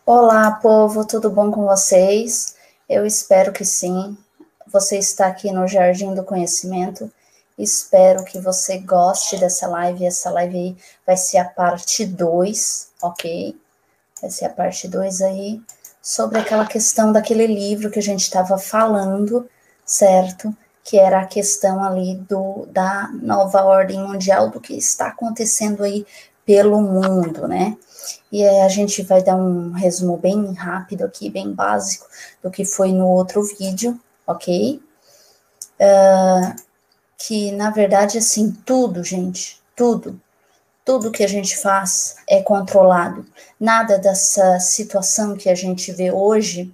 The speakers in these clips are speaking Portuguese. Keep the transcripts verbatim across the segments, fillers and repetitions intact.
Olá, povo, tudo bom com vocês? Eu espero que sim. Você está aqui no Jardim do Conhecimento. Espero que você goste dessa live. Essa live aí vai ser a parte dois, ok? Vai ser a parte dois aí, sobre aquela questão daquele livro que a gente estava falando, certo? Que era a questão ali do, da nova ordem mundial, do que está acontecendo aí pelo mundo, né? E a gente vai dar um resumo bem rápido aqui, bem básico, do que foi no outro vídeo, ok? Uh, que, na verdade, assim, tudo, gente, tudo, tudo que a gente faz é controlado. Nada dessa situação que a gente vê hoje,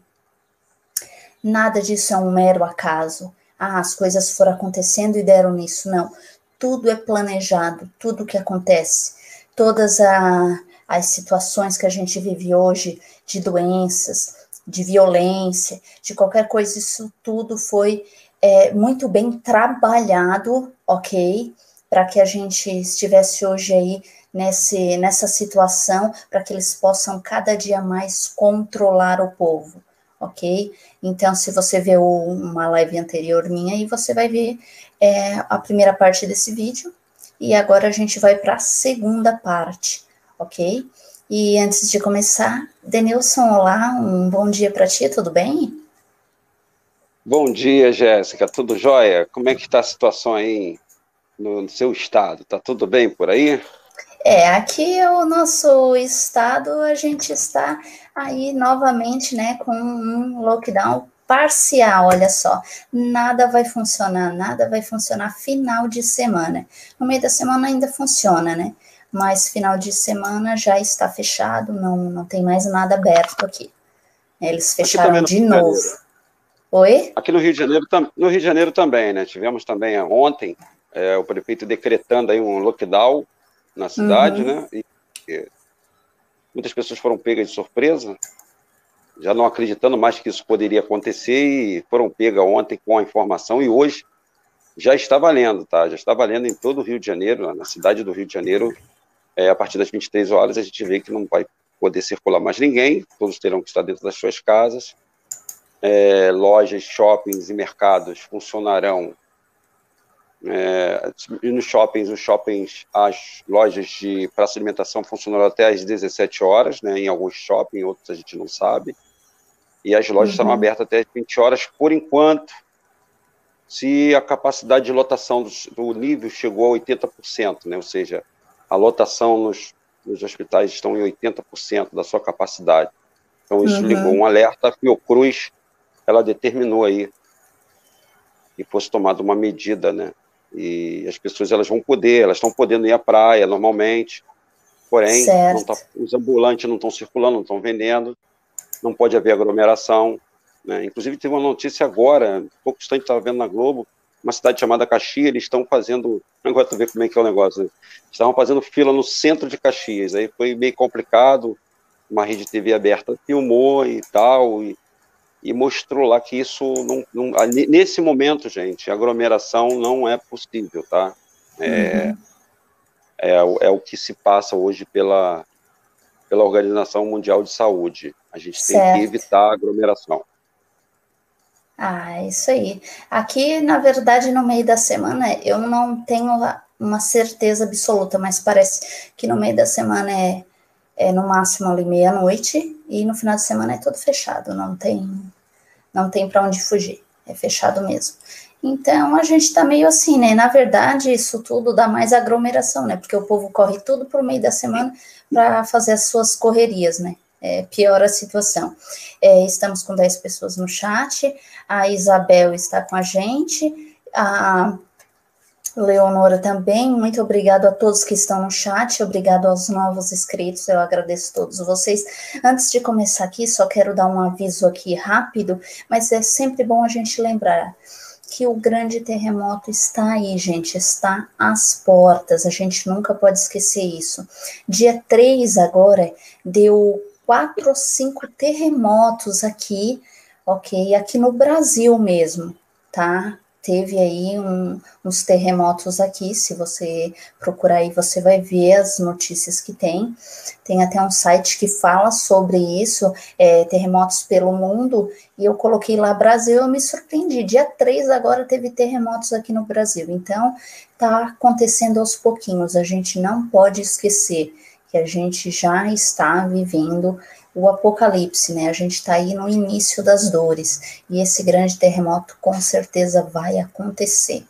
nada disso é um mero acaso. Ah, as coisas foram acontecendo e deram nisso. Não. Tudo é planejado, tudo que acontece. Todas a, as situações que a gente vive hoje, de doenças, de violência, de qualquer coisa, isso tudo foi é, muito bem trabalhado, ok? Para que a gente estivesse hoje aí nesse, nessa situação, para que eles possam cada dia mais controlar o povo, ok? Então, se você vê uma live anterior minha, aí você vai ver é, a primeira parte desse vídeo, e agora a gente vai para a segunda parte, ok? E antes de começar, Denilson, olá, um bom dia para ti, tudo bem? Bom dia, Jéssica, tudo jóia? Como é que está a situação aí no, no seu estado? Tá tudo bem por aí? É, aqui é o nosso estado, a gente está aí novamente, né, com um lockdown parcial, olha só, nada vai funcionar, nada vai funcionar final de semana. No meio da semana ainda funciona, né? Mas final de semana já está fechado, não, não tem mais nada aberto aqui. Eles Aqui também fecharam no de Rio de novo. Janeiro. Oi? Aqui no Rio de Janeiro, no Rio de Janeiro também, né? Tivemos também é, ontem é, o prefeito decretando aí um lockdown na cidade, Uhum. né? E, e muitas pessoas foram pegas de surpresa, já não acreditando mais que isso poderia acontecer e foram pegas ontem com a informação e hoje já está valendo, tá? Já está valendo em todo o Rio de Janeiro, na cidade do Rio de Janeiro. É, a partir das vinte e três horas, a gente vê que não vai poder circular mais ninguém, todos terão que estar dentro das suas casas. É, lojas, shoppings e mercados funcionarão. É, e nos shoppings, os shoppings, as lojas de praça de alimentação funcionarão até às dezessete horas, né, em alguns shoppings, outros a gente não sabe. E as lojas estarão Uhum. abertas até às vinte horas, por enquanto, se a capacidade de lotação do, do nível chegou a oitenta por cento, né, ou seja, a lotação nos, nos hospitais estão em oitenta por cento da sua capacidade. Então, isso ligou Uhum. um alerta. A Fiocruz, ela determinou aí que fosse tomada uma medida, né? E as pessoas, elas vão poder, elas estão podendo ir à praia normalmente, porém, não tá, Certo. os ambulantes não estão circulando, não estão vendendo, não pode haver aglomeração, né? Inclusive, teve uma notícia agora, pouco distante, estava vendo na Globo, uma cidade chamada Caxias, eles estão fazendo, agora tu vê como é que é o negócio, né? Estavam fazendo fila no centro de Caxias, aí foi meio complicado, uma rede T V aberta filmou e tal, e, e mostrou lá que isso, não, não, nesse momento, gente, aglomeração não é possível, tá? É, Uhum. é, é o que se passa hoje pela, pela Organização Mundial de Saúde. A gente tem que Certo. evitar a aglomeração. Ah, é isso aí. Aqui, na verdade, no meio da semana, eu não tenho uma certeza absoluta, mas parece que no meio da semana é, é no máximo ali meia-noite e no final de semana é tudo fechado, não tem, não tem para onde fugir, é fechado mesmo. Então a gente tá meio assim, né? Na verdade, isso tudo dá mais aglomeração, né? Porque o povo corre tudo pro meio da semana para fazer as suas correrias, né? É, piora a situação. É, estamos com dez pessoas no chat, a Isabel está com a gente, a Leonora também, muito obrigado a todos que estão no chat, obrigado aos novos inscritos, eu agradeço a todos vocês. Antes de começar aqui, só quero dar um aviso aqui rápido, mas é sempre bom a gente lembrar que o grande terremoto está aí, gente, está às portas, a gente nunca pode esquecer isso. Dia três agora, deu quatro ou cinco terremotos aqui, ok? Aqui no Brasil mesmo, tá? teve aí um, uns terremotos aqui, se você procurar aí, você vai ver as notícias que tem. Tem até um site que fala sobre isso, é, terremotos pelo mundo, e eu coloquei lá Brasil, eu me surpreendi. Dia três agora teve terremotos aqui no Brasil, então tá acontecendo aos pouquinhos, a gente não pode esquecer que a gente já está vivendo o apocalipse, né? A gente está aí no início das dores, e esse grande terremoto com certeza vai acontecer.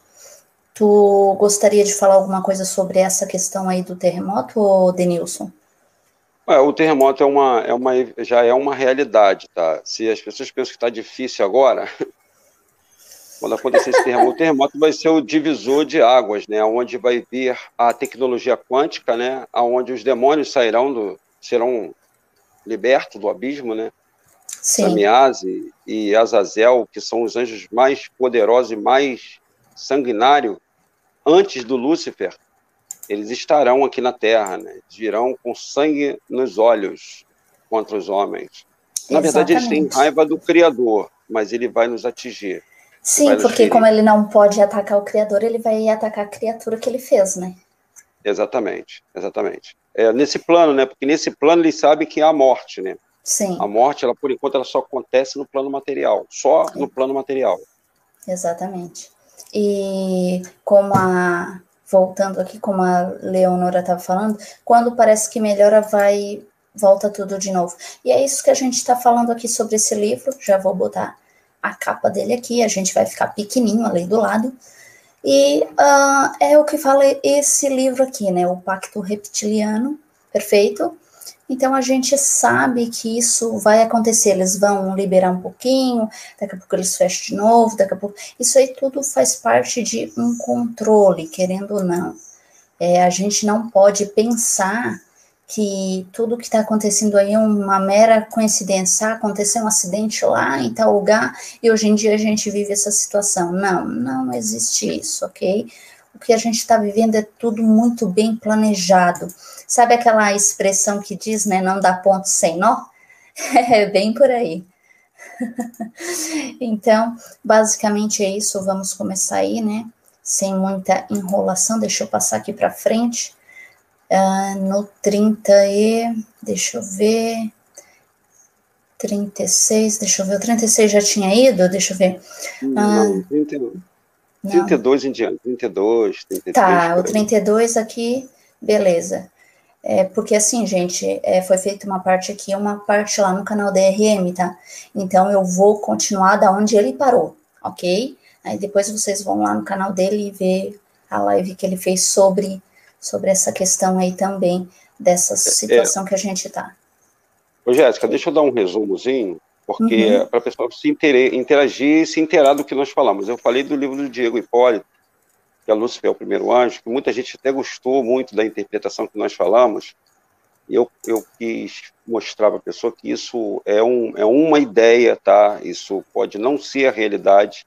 Tu gostaria de falar alguma coisa sobre essa questão aí do terremoto, Denilson? É, o terremoto é uma, é uma, já é uma realidade, tá? Se as pessoas pensam que está difícil agora, quando acontecer esse terremoto, o terremoto vai ser o divisor de águas, né? Onde vai vir a tecnologia quântica, né? Onde os demônios sairão do, serão libertos do abismo, né? Samiase e Azazel, que são os anjos mais poderosos e mais sanguinários, antes do Lúcifer, eles estarão aqui na Terra, né? Eles virão com sangue nos olhos contra os homens. Na verdade, eles têm raiva do Criador, mas ele vai nos atingir. Sim, porque como ele não pode atacar o Criador, ele vai atacar a criatura que ele fez, né? Exatamente, exatamente. É, nesse plano, né? Porque nesse plano ele sabe que há a morte, né? Sim. A morte, ela, por enquanto, ela só acontece no plano material, só no plano material. Exatamente. E como a... voltando aqui, como a Leonora estava falando, quando parece que melhora, vai... volta tudo de novo. E é isso que a gente está falando aqui sobre esse livro, já vou botar a capa dele aqui, a gente vai ficar pequenininho ali do lado. E uh, é o que fala esse livro aqui, né? O Pacto Reptiliano, perfeito? Então a gente sabe que isso vai acontecer, eles vão liberar um pouquinho, daqui a pouco eles fecham de novo, daqui a pouco... Isso aí tudo faz parte de um controle, querendo ou não. É, a gente não pode pensar que tudo que está acontecendo aí é uma mera coincidência. Ah, aconteceu um acidente lá em tal lugar e hoje em dia a gente vive essa situação. Não, não existe isso, ok? O que a gente está vivendo é tudo muito bem planejado. Sabe aquela expressão que diz, né, não dá ponto sem nó? É bem por aí. Então, basicamente é isso, vamos começar aí, né, sem muita enrolação. Deixa eu passar aqui para frente. Uh, no trinta e, deixa eu ver, trinta e seis, deixa eu ver, o trinta e seis já tinha ido, deixa eu ver. Não, uh, trinta, trinta e dois não. Em diante, trinta e dois, trinta e três. Tá, o trinta e dois aqui, beleza. É, porque assim, gente, é, foi feita uma parte aqui, uma parte lá no canal D R M, tá? Então eu vou continuar da onde ele parou, ok? Aí depois vocês vão lá no canal dele e ver a live que ele fez sobre... sobre essa questão aí também, dessa situação é, que a gente está. Ô, Jéssica, deixa eu dar um resumozinho, porque uhum. para a pessoa se interagir e se inteirar do que nós falamos. Eu falei do livro do Diego Hipólito, que é Lúcifer é o Primeiro Anjo, que muita gente até gostou muito da interpretação que nós falamos, e eu, eu quis mostrar para a pessoa que isso é, um, é uma ideia, tá? Isso pode não ser a realidade,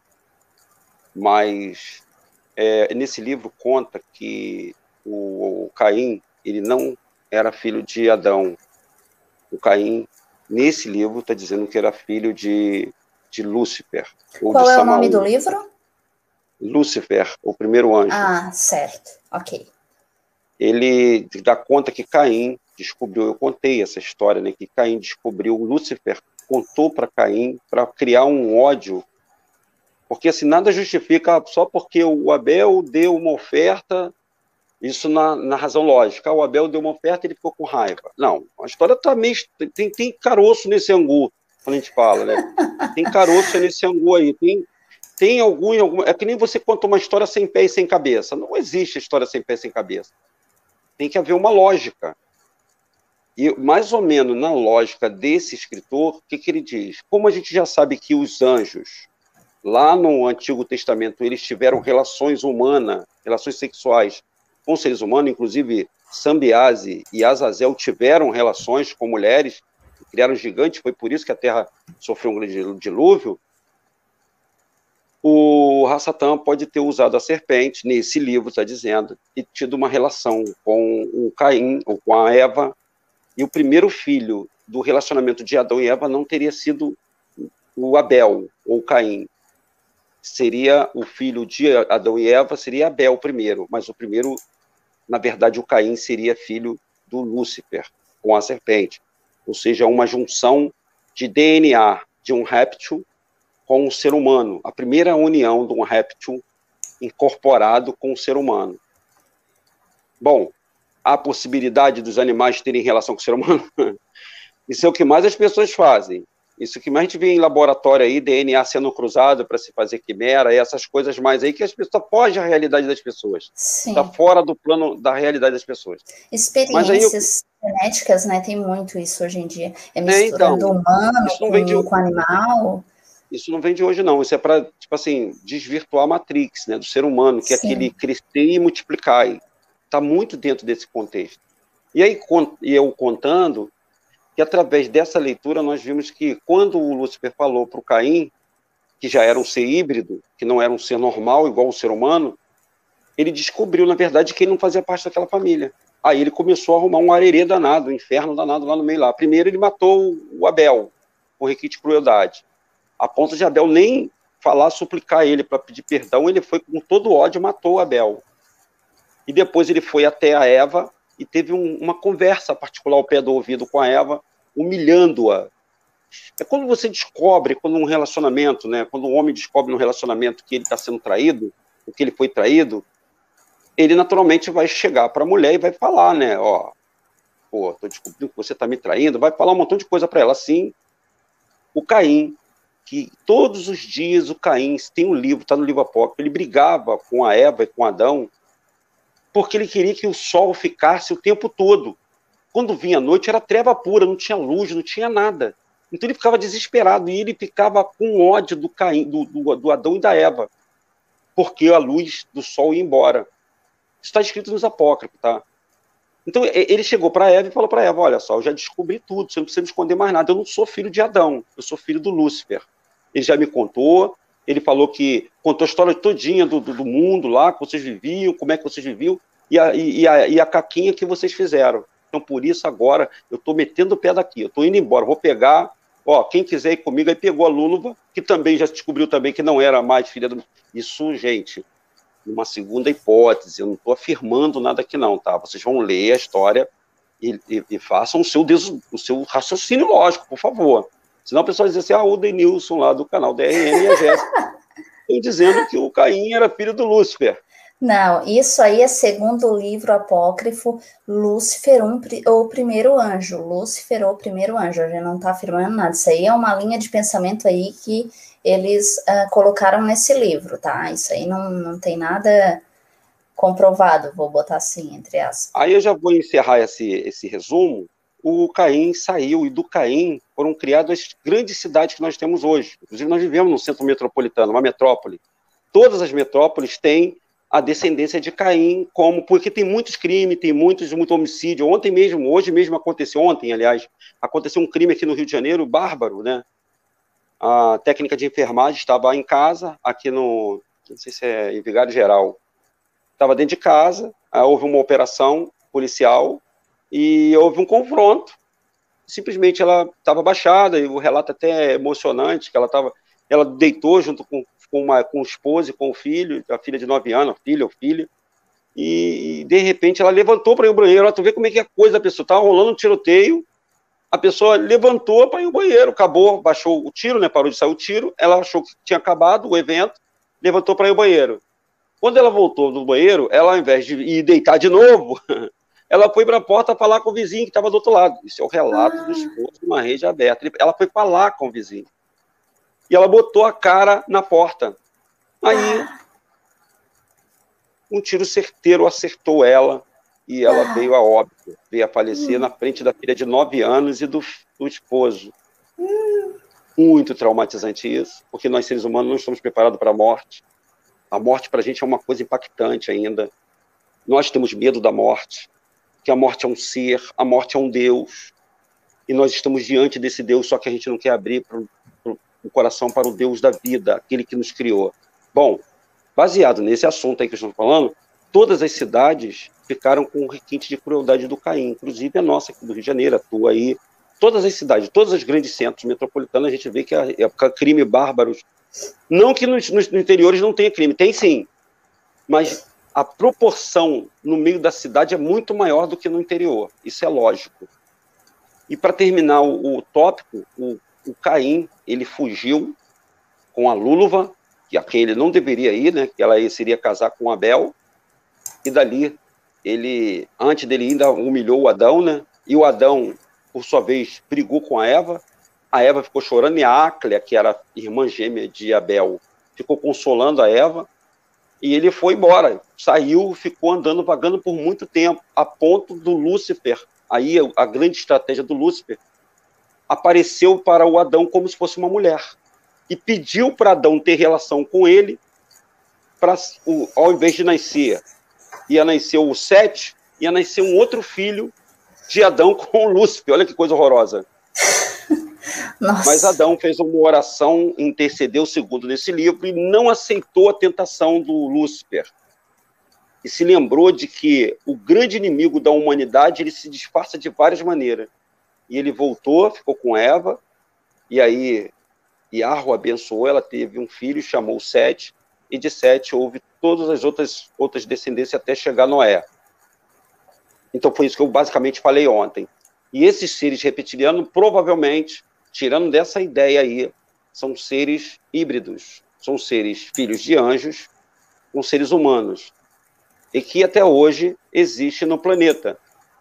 mas é, nesse livro conta que O, o Caim, ele não era filho de Adão. O Caim, nesse livro, está dizendo que era filho de, de Lúcifer. Ou Qual de é Samaú. O nome do livro? Lúcifer, o Primeiro Anjo. Ah, certo, ok. Ele dá conta que Caim descobriu, eu contei essa história, né, que Caim descobriu, Lúcifer contou para Caim para criar um ódio, porque assim, nada justifica, só porque o Abel deu uma oferta. Isso na, na razão lógica. O Abel deu uma oferta e ele ficou com raiva. Não, a história tá meio... Tem, tem caroço nesse angu, quando a gente fala, né? Tem caroço nesse angu aí. Tem, tem algum, algum... É que nem você conta uma história sem pé e sem cabeça. Não existe história sem pé e sem cabeça. Tem que haver uma lógica. E, mais ou menos, na lógica desse escritor, o que, que ele diz? Como a gente já sabe que os anjos, lá no Antigo Testamento, eles tiveram relações humanas, relações sexuais, com seres humanos, inclusive Sambiase e Azazel tiveram relações com mulheres, criaram gigantes, foi por isso que a Terra sofreu um grande dilúvio. O Hassatã pode ter usado a serpente, nesse livro está dizendo, e tido uma relação com o Caim, ou com a Eva, e o primeiro filho do relacionamento de Adão e Eva não teria sido o Abel, ou Caim. seria o filho de Adão e Eva, seria Abel primeiro, mas o primeiro, na verdade, o Caim seria filho do Lúcifer, com a serpente. Ou seja, uma junção de D N A de um réptil com um ser humano. A primeira união de um réptil incorporado com o ser humano. Bom, há possibilidade dos animais terem relação com o ser humano? Isso é o que mais as pessoas fazem. Isso que mais a gente vê em laboratório aí, D N A sendo cruzado para se fazer quimera, e essas coisas mais aí que as pessoas fogem à realidade das pessoas. Está fora do plano da realidade das pessoas. Experiências eu... genéticas, né? Tem muito isso hoje em dia. É misturando é, então, humano com, de... com animal. Isso não vem de hoje, não. Isso é para, tipo assim, desvirtuar a Matrix, né, do ser humano, que Sim. é aquele crescer e multiplicar. Está muito dentro desse contexto. E aí, e eu contando que através dessa leitura nós vimos que quando o Lúcifer falou para o Caim, que já era um ser híbrido, que não era um ser normal, igual o ser humano, ele descobriu, na verdade, que ele não fazia parte daquela família. Aí ele começou a arrumar um arerê danado, um inferno danado lá no meio lá. Primeiro ele matou o Abel, com requinte de crueldade. A ponto de Abel nem falar, suplicar ele para pedir perdão, ele foi com todo ódio e matou Abel. E depois ele foi até a Eva e teve um, uma conversa particular ao pé do ouvido com a Eva, humilhando-a. É quando você descobre, quando um relacionamento, né, quando um homem descobre num relacionamento que ele está sendo traído, ou que ele foi traído, ele naturalmente vai chegar para a mulher e vai falar, né, ó, pô, tô descobrindo que você está me traindo, vai falar um montão de coisa para ela. Assim, o Caim, que todos os dias o Caim, tem um livro, está no livro apócrifo, ele brigava com a Eva e com Adão, porque ele queria que o sol ficasse o tempo todo. Quando vinha a noite, era treva pura, não tinha luz, não tinha nada. Então ele ficava desesperado, e ele ficava com ódio do, Caim, do, do, do Adão e da Eva, porque a luz do sol ia embora. Isso está escrito nos apócrifos, tá? Então ele chegou para Eva e falou para Eva, olha só, eu já descobri tudo, você não precisa me esconder mais nada, eu não sou filho de Adão, eu sou filho do Lúcifer. Ele já me contou, ele falou que, contou a história todinha do, do, do mundo lá, que vocês viviam, como é que vocês viviam, e a, e, a, e a caquinha que vocês fizeram. Então, por isso, agora, eu estou metendo o pé daqui, eu estou indo embora, vou pegar, ó, quem quiser ir comigo, aí pegou a Lúluva, que também já descobriu também que não era mais filha do... Isso, gente, uma segunda hipótese, eu não estou afirmando nada aqui não, tá? Vocês vão ler a história e, e, e façam o seu, des... o seu raciocínio lógico, por favor. Senão a pessoa diz assim, ah, o Denilson lá do canal D R M e a Jéssica estão dizendo que o Caim era filho do Lúcifer. Não, isso aí é segundo o livro apócrifo, Lúcifer, um, o primeiro anjo. Lúcifer, o primeiro anjo. A gente não está afirmando nada. Isso aí é uma linha de pensamento aí que eles uh, colocaram nesse livro, tá? Isso aí não, não tem nada comprovado, vou botar assim, entre aspas. Aí eu já vou encerrar esse, esse resumo. O Caim saiu, e do Caim foram criadas as grandes cidades que nós temos hoje. Inclusive, nós vivemos num centro metropolitano, uma metrópole. Todas as metrópoles têm a descendência de Caim, como, porque tem muitos crimes, tem muitos, muito homicídio. Ontem mesmo, hoje mesmo aconteceu, ontem, aliás, aconteceu um crime aqui no Rio de Janeiro, bárbaro, né? A técnica de enfermagem estava em casa, aqui no, não sei se é em Vigário Geral, estava dentro de casa, houve uma operação policial, e houve um confronto, simplesmente ela estava baixada, e o relato até é emocionante, que ela estava, ela deitou junto com, com, uma, com o esposo e com o filho, a filha de nove anos, filha ou filho, e de repente ela levantou para ir ao banheiro, tu vê como é que é a coisa da pessoa, estava rolando um tiroteio, a pessoa levantou para ir ao banheiro, acabou, baixou o tiro, né, parou de sair o tiro, ela achou que tinha acabado o evento, levantou para ir ao banheiro. Quando ela voltou do banheiro, ela, ao invés de ir deitar de novo, ela foi para a porta falar com o vizinho que estava do outro lado. Isso é o relato ah. do esposo de uma rede aberta. Ela foi falar com o vizinho. E ela botou a cara na porta. Aí, ah. um tiro certeiro acertou ela e ela ah. veio a óbito, veio a falecer hum. na frente da filha de nove anos e do, do esposo. Hum. Muito traumatizante isso, porque nós, seres humanos, não estamos preparados para a morte. A morte, para a gente, é uma coisa impactante ainda. Nós temos medo da morte, que a morte é um ser, a morte é um Deus, e nós estamos diante desse Deus, só que a gente não quer abrir pro, pro, o coração para o Deus da vida, aquele que nos criou. Bom, baseado nesse assunto aí que estamos falando, todas as cidades ficaram com o requinte de crueldade do Caim, inclusive a nossa aqui do Rio de Janeiro, a tua aí, todas as cidades, todos os grandes centros metropolitanos, a gente vê que a, a crime bárbaros Não que nos, nos interiores não tenha crime, tem sim, mas a proporção no meio da cidade é muito maior do que no interior, isso é lógico. E para terminar o, o tópico, o, o Caim, ele fugiu com a Lúluva, que a quem ele não deveria ir, né, que ela seria casar com Abel, e dali, ele, antes dele ainda humilhou o Adão, né, e o Adão, por sua vez, brigou com a Eva, a Eva ficou chorando, e a Áclea, que era irmã gêmea de Abel, ficou consolando a Eva, e ele foi embora, saiu, ficou andando, vagando por muito tempo, a ponto do Lúcifer, aí a grande estratégia do Lúcifer, apareceu para o Adão como se fosse uma mulher, e pediu para Adão ter relação com ele, para, ao invés de nascer, ia nascer o Sete, ia nascer um outro filho de Adão com o Lúcifer, olha que coisa horrorosa. Nossa. Mas Adão fez uma oração, intercedeu, segundo nesse livro, e não aceitou a tentação do Lúcifer. E se lembrou de que o grande inimigo da humanidade, ele se disfarça de várias maneiras. E ele voltou, ficou com Eva, e aí Iarro abençoou, ela teve um filho, chamou Sete, e de Sete houve todas as outras, outras descendências até chegar Noé. Então foi isso que eu basicamente falei ontem. E esses seres reptilianos, provavelmente, tirando dessa ideia aí, são seres híbridos, são seres filhos de anjos com seres humanos, e que até hoje existe no planeta.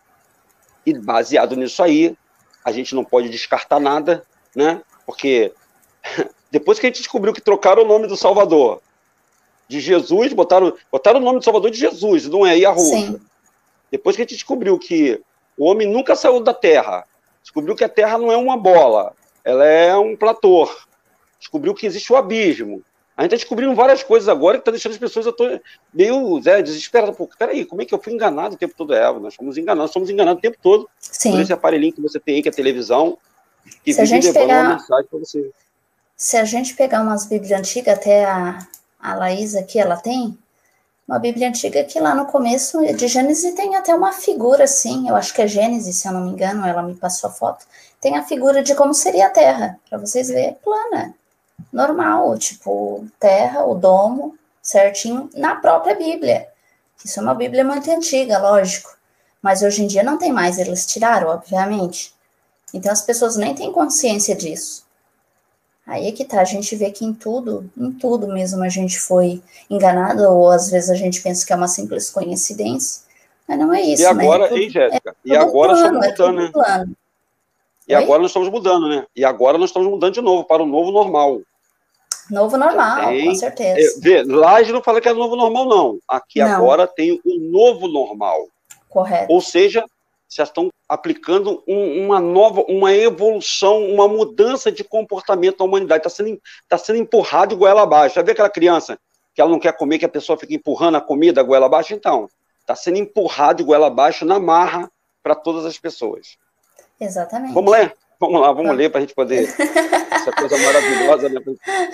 E baseado nisso aí, a gente não pode descartar nada, né? Porque depois que a gente descobriu que trocaram o nome do Salvador de Jesus, botaram, botaram o nome do Salvador de Jesus, não é Yahushua. Depois que a gente descobriu que o homem nunca saiu da Terra, descobriu que a Terra não é uma bola, ela é um platô, descobriu que existe o abismo. A gente está descobrindo várias coisas agora que está deixando as pessoas meio é, desesperadas. Pô, peraí, como é que eu fui enganado o tempo todo? É, nós fomos enganados, somos enganados o tempo todo. Sim. Por esse aparelhinho que você tem aí, que é a televisão, que se a vive gente levando pegar, uma mensagem para você. Se a gente pegar umas Bíblias antigas, até a, a Laís aqui, ela tem uma Bíblia antiga que lá no começo de Gênesis tem até uma figura assim, eu acho que é Gênesis, se eu não me engano, ela me passou a foto, tem a figura de como seria a Terra, para vocês verem, plana, normal, tipo terra, o domo, certinho, na própria Bíblia. Isso é uma Bíblia muito antiga, lógico, mas hoje em dia não tem mais, eles tiraram, obviamente. Então as pessoas nem têm consciência disso. Aí é que tá, a gente vê que em tudo, em tudo mesmo a gente foi enganado, ou às vezes a gente pensa que é uma simples coincidência, mas não é isso, e agora, né? É tudo, hein, Jéssica? É e agora plano, estamos mudando, é né? Plano. E Oi? agora nós estamos mudando, né? E agora nós estamos mudando de novo, para o novo normal. Novo normal, tem, com certeza. É, vê, lá a gente não fala que é novo normal, não. Aqui não. agora tem o novo normal. Correto. Ou seja, já estão aplicando um, uma nova, uma evolução, uma mudança de comportamento da humanidade. Está sendo, tá sendo empurrado de goela abaixo. Já vê aquela criança que ela não quer comer, que a pessoa fica empurrando a comida a goela abaixo? Então, está sendo empurrado de goela abaixo na marra para todas as pessoas. Exatamente. Vamos ler? Vamos lá, vamos, vamos. ler para a gente poder... Essa coisa maravilhosa, né?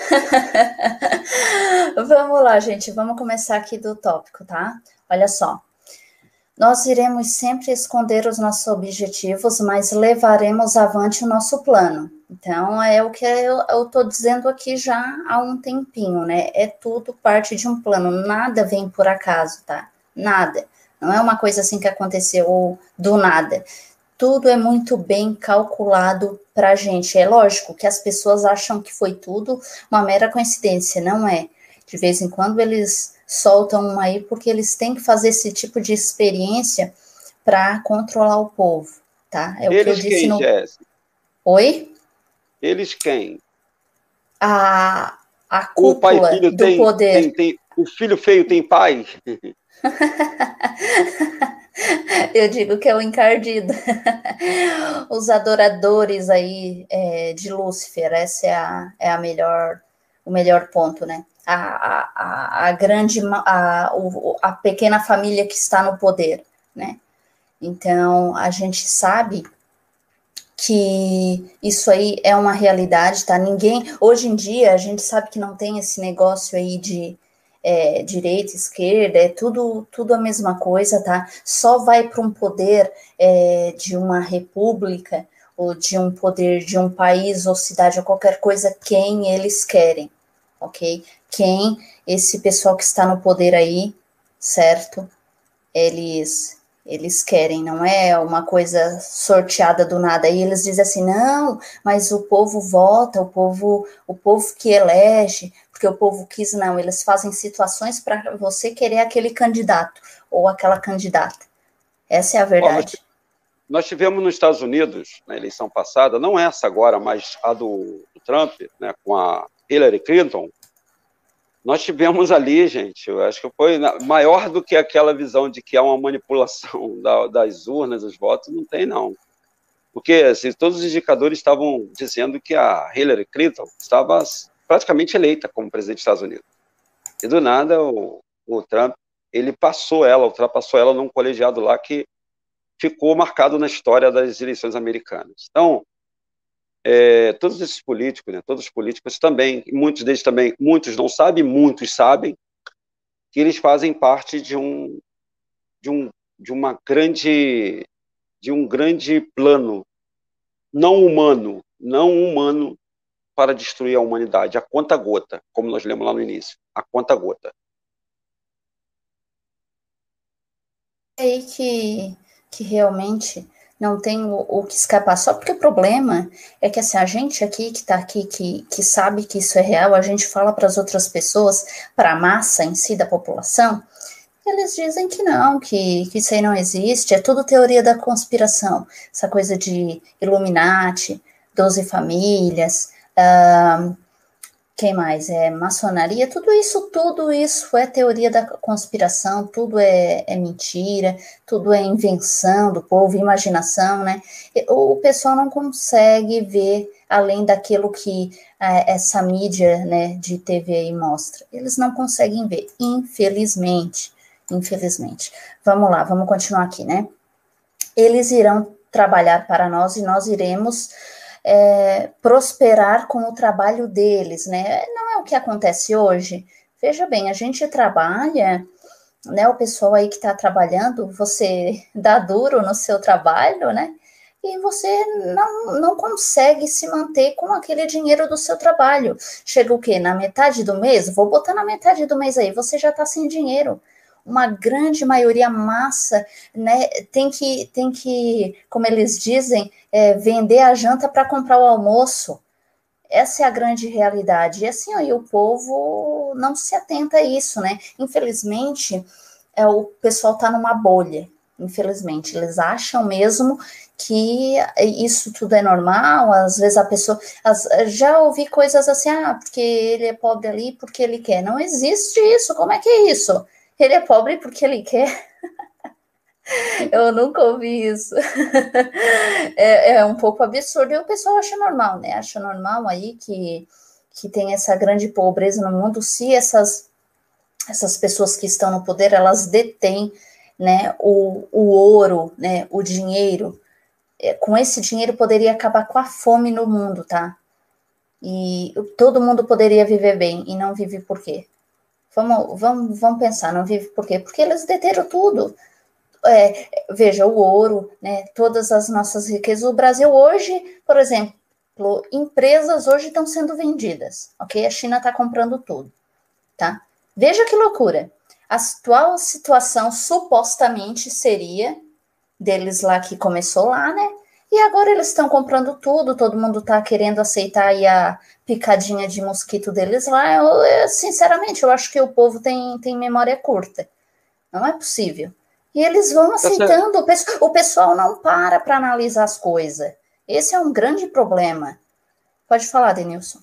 Vamos lá, gente. Vamos começar aqui do tópico, tá? Olha só. Nós iremos sempre esconder os nossos objetivos, mas levaremos avante o nosso plano. Então, é o que eu estou dizendo aqui já há um tempinho, né? É tudo parte de um plano, nada vem por acaso, tá? Nada. Não é uma coisa assim que aconteceu do nada. Tudo é muito bem calculado para a gente. É lógico que as pessoas acham que foi tudo uma mera coincidência, não é? De vez em quando eles soltam um aí porque eles têm que fazer esse tipo de experiência para controlar o povo, tá? É eles o que eu disse quem, no... Jéssica? Oi? Eles quem? A, a O pai cúpula filho do tem, poder. Tem, tem, o filho feio tem pai? Eu digo que é o encardido. Os adoradores aí é, de Lúcifer, essa é a, é a melhor, o melhor ponto, né? A, a, a grande, a, a pequena família que está no poder, né? Então, a gente sabe que isso aí é uma realidade, tá? Ninguém, hoje em dia, a gente sabe que não tem esse negócio aí de é, direita, esquerda, é tudo, tudo a mesma coisa, tá? Só vai para um poder é, de uma república ou de um poder de um país ou cidade ou qualquer coisa quem eles querem, ok? Quem, esse pessoal que está no poder aí, certo? Eles, eles querem, não é uma coisa sorteada do nada. E eles dizem assim, não, mas o povo vota, o povo, o povo que elege, porque o povo quis, não. Eles fazem situações para você querer aquele candidato ou aquela candidata. Essa é a verdade. Bom, nós tivemos nos Estados Unidos, na eleição passada, não essa agora, mas a do, do Trump, né, com a Hillary Clinton, nós tivemos ali, gente, eu acho que foi maior do que aquela visão de que há uma manipulação da, das urnas, os votos, não tem, não. Porque assim, todos os indicadores estavam dizendo que a Hillary Clinton estava praticamente eleita como presidente dos Estados Unidos. E do nada, o, o Trump, ele passou ela, ultrapassou ela num colegiado lá que ficou marcado na história das eleições americanas. Então, é, todos esses políticos, né, todos os políticos também, muitos deles também, muitos não sabem, muitos sabem, que eles fazem parte de um, de um, de uma grande, de um grande plano não humano, não humano para destruir a humanidade, a conta gota, como nós lemos lá no início, a conta gota. É aí que, que realmente não tem o, o que escapar. Só porque o problema é que assim, a gente aqui que está aqui, que, que sabe que isso é real, a gente fala para as outras pessoas, para a massa em si da população, eles dizem que não, que, que isso aí não existe, é tudo teoria da conspiração, essa coisa de Illuminati, doze famílias, uh, quem mais? É maçonaria, tudo isso, tudo isso é teoria da conspiração, tudo é, é mentira, tudo é invenção do povo, imaginação, né? O, o pessoal não consegue ver além daquilo que é, essa mídia, né, de T V aí mostra. Eles não conseguem ver, infelizmente, infelizmente. Vamos lá, vamos continuar aqui, né? Eles irão trabalhar para nós e nós iremos É, prosperar com o trabalho deles, né? Não é o que acontece hoje. Veja bem, a gente trabalha, né? O pessoal aí que está trabalhando, você dá duro no seu trabalho, né? E você não, não consegue se manter com aquele dinheiro do seu trabalho. Chega o quê? Na metade do mês? Vou botar na metade do mês aí, você já está sem dinheiro. Uma grande maioria massa, né, tem que, tem que, como eles dizem, é, vender a janta para comprar o almoço. Essa é a grande realidade. E assim, aí o povo não se atenta a isso, né? Infelizmente, é, o pessoal está numa bolha. Infelizmente, eles acham mesmo que isso tudo é normal. Às vezes a pessoa, as, já ouvi coisas assim, ah, porque ele é pobre ali, porque ele quer. Não existe isso. Como é que é isso? Ele é pobre porque ele quer. Eu nunca ouvi isso. É, é um pouco absurdo. E o pessoal acha normal, né? Acha normal aí que, que tem essa grande pobreza no mundo. Se essas, essas pessoas que estão no poder, elas detêm, né, o, o ouro, né, o dinheiro. É, com esse dinheiro poderia acabar com a fome no mundo, tá? E todo mundo poderia viver bem. E não vive por quê? Vamos, vamos, vamos pensar, não vive por quê? Porque eles deteram tudo. É, veja, o ouro, né, todas as nossas riquezas. O Brasil hoje, por exemplo, empresas hoje estão sendo vendidas, ok? A China está comprando tudo, tá? Veja que loucura. A atual situação supostamente seria deles lá que começou lá, né? E agora eles estão comprando tudo, todo mundo está querendo aceitar aí a picadinha de mosquito deles lá. Eu, eu, sinceramente, eu acho que o povo tem, tem memória curta. Não é possível. E eles vão aceitando, Essa... o pessoal não para para analisar as coisas. Esse é um grande problema. Pode falar, Denilson.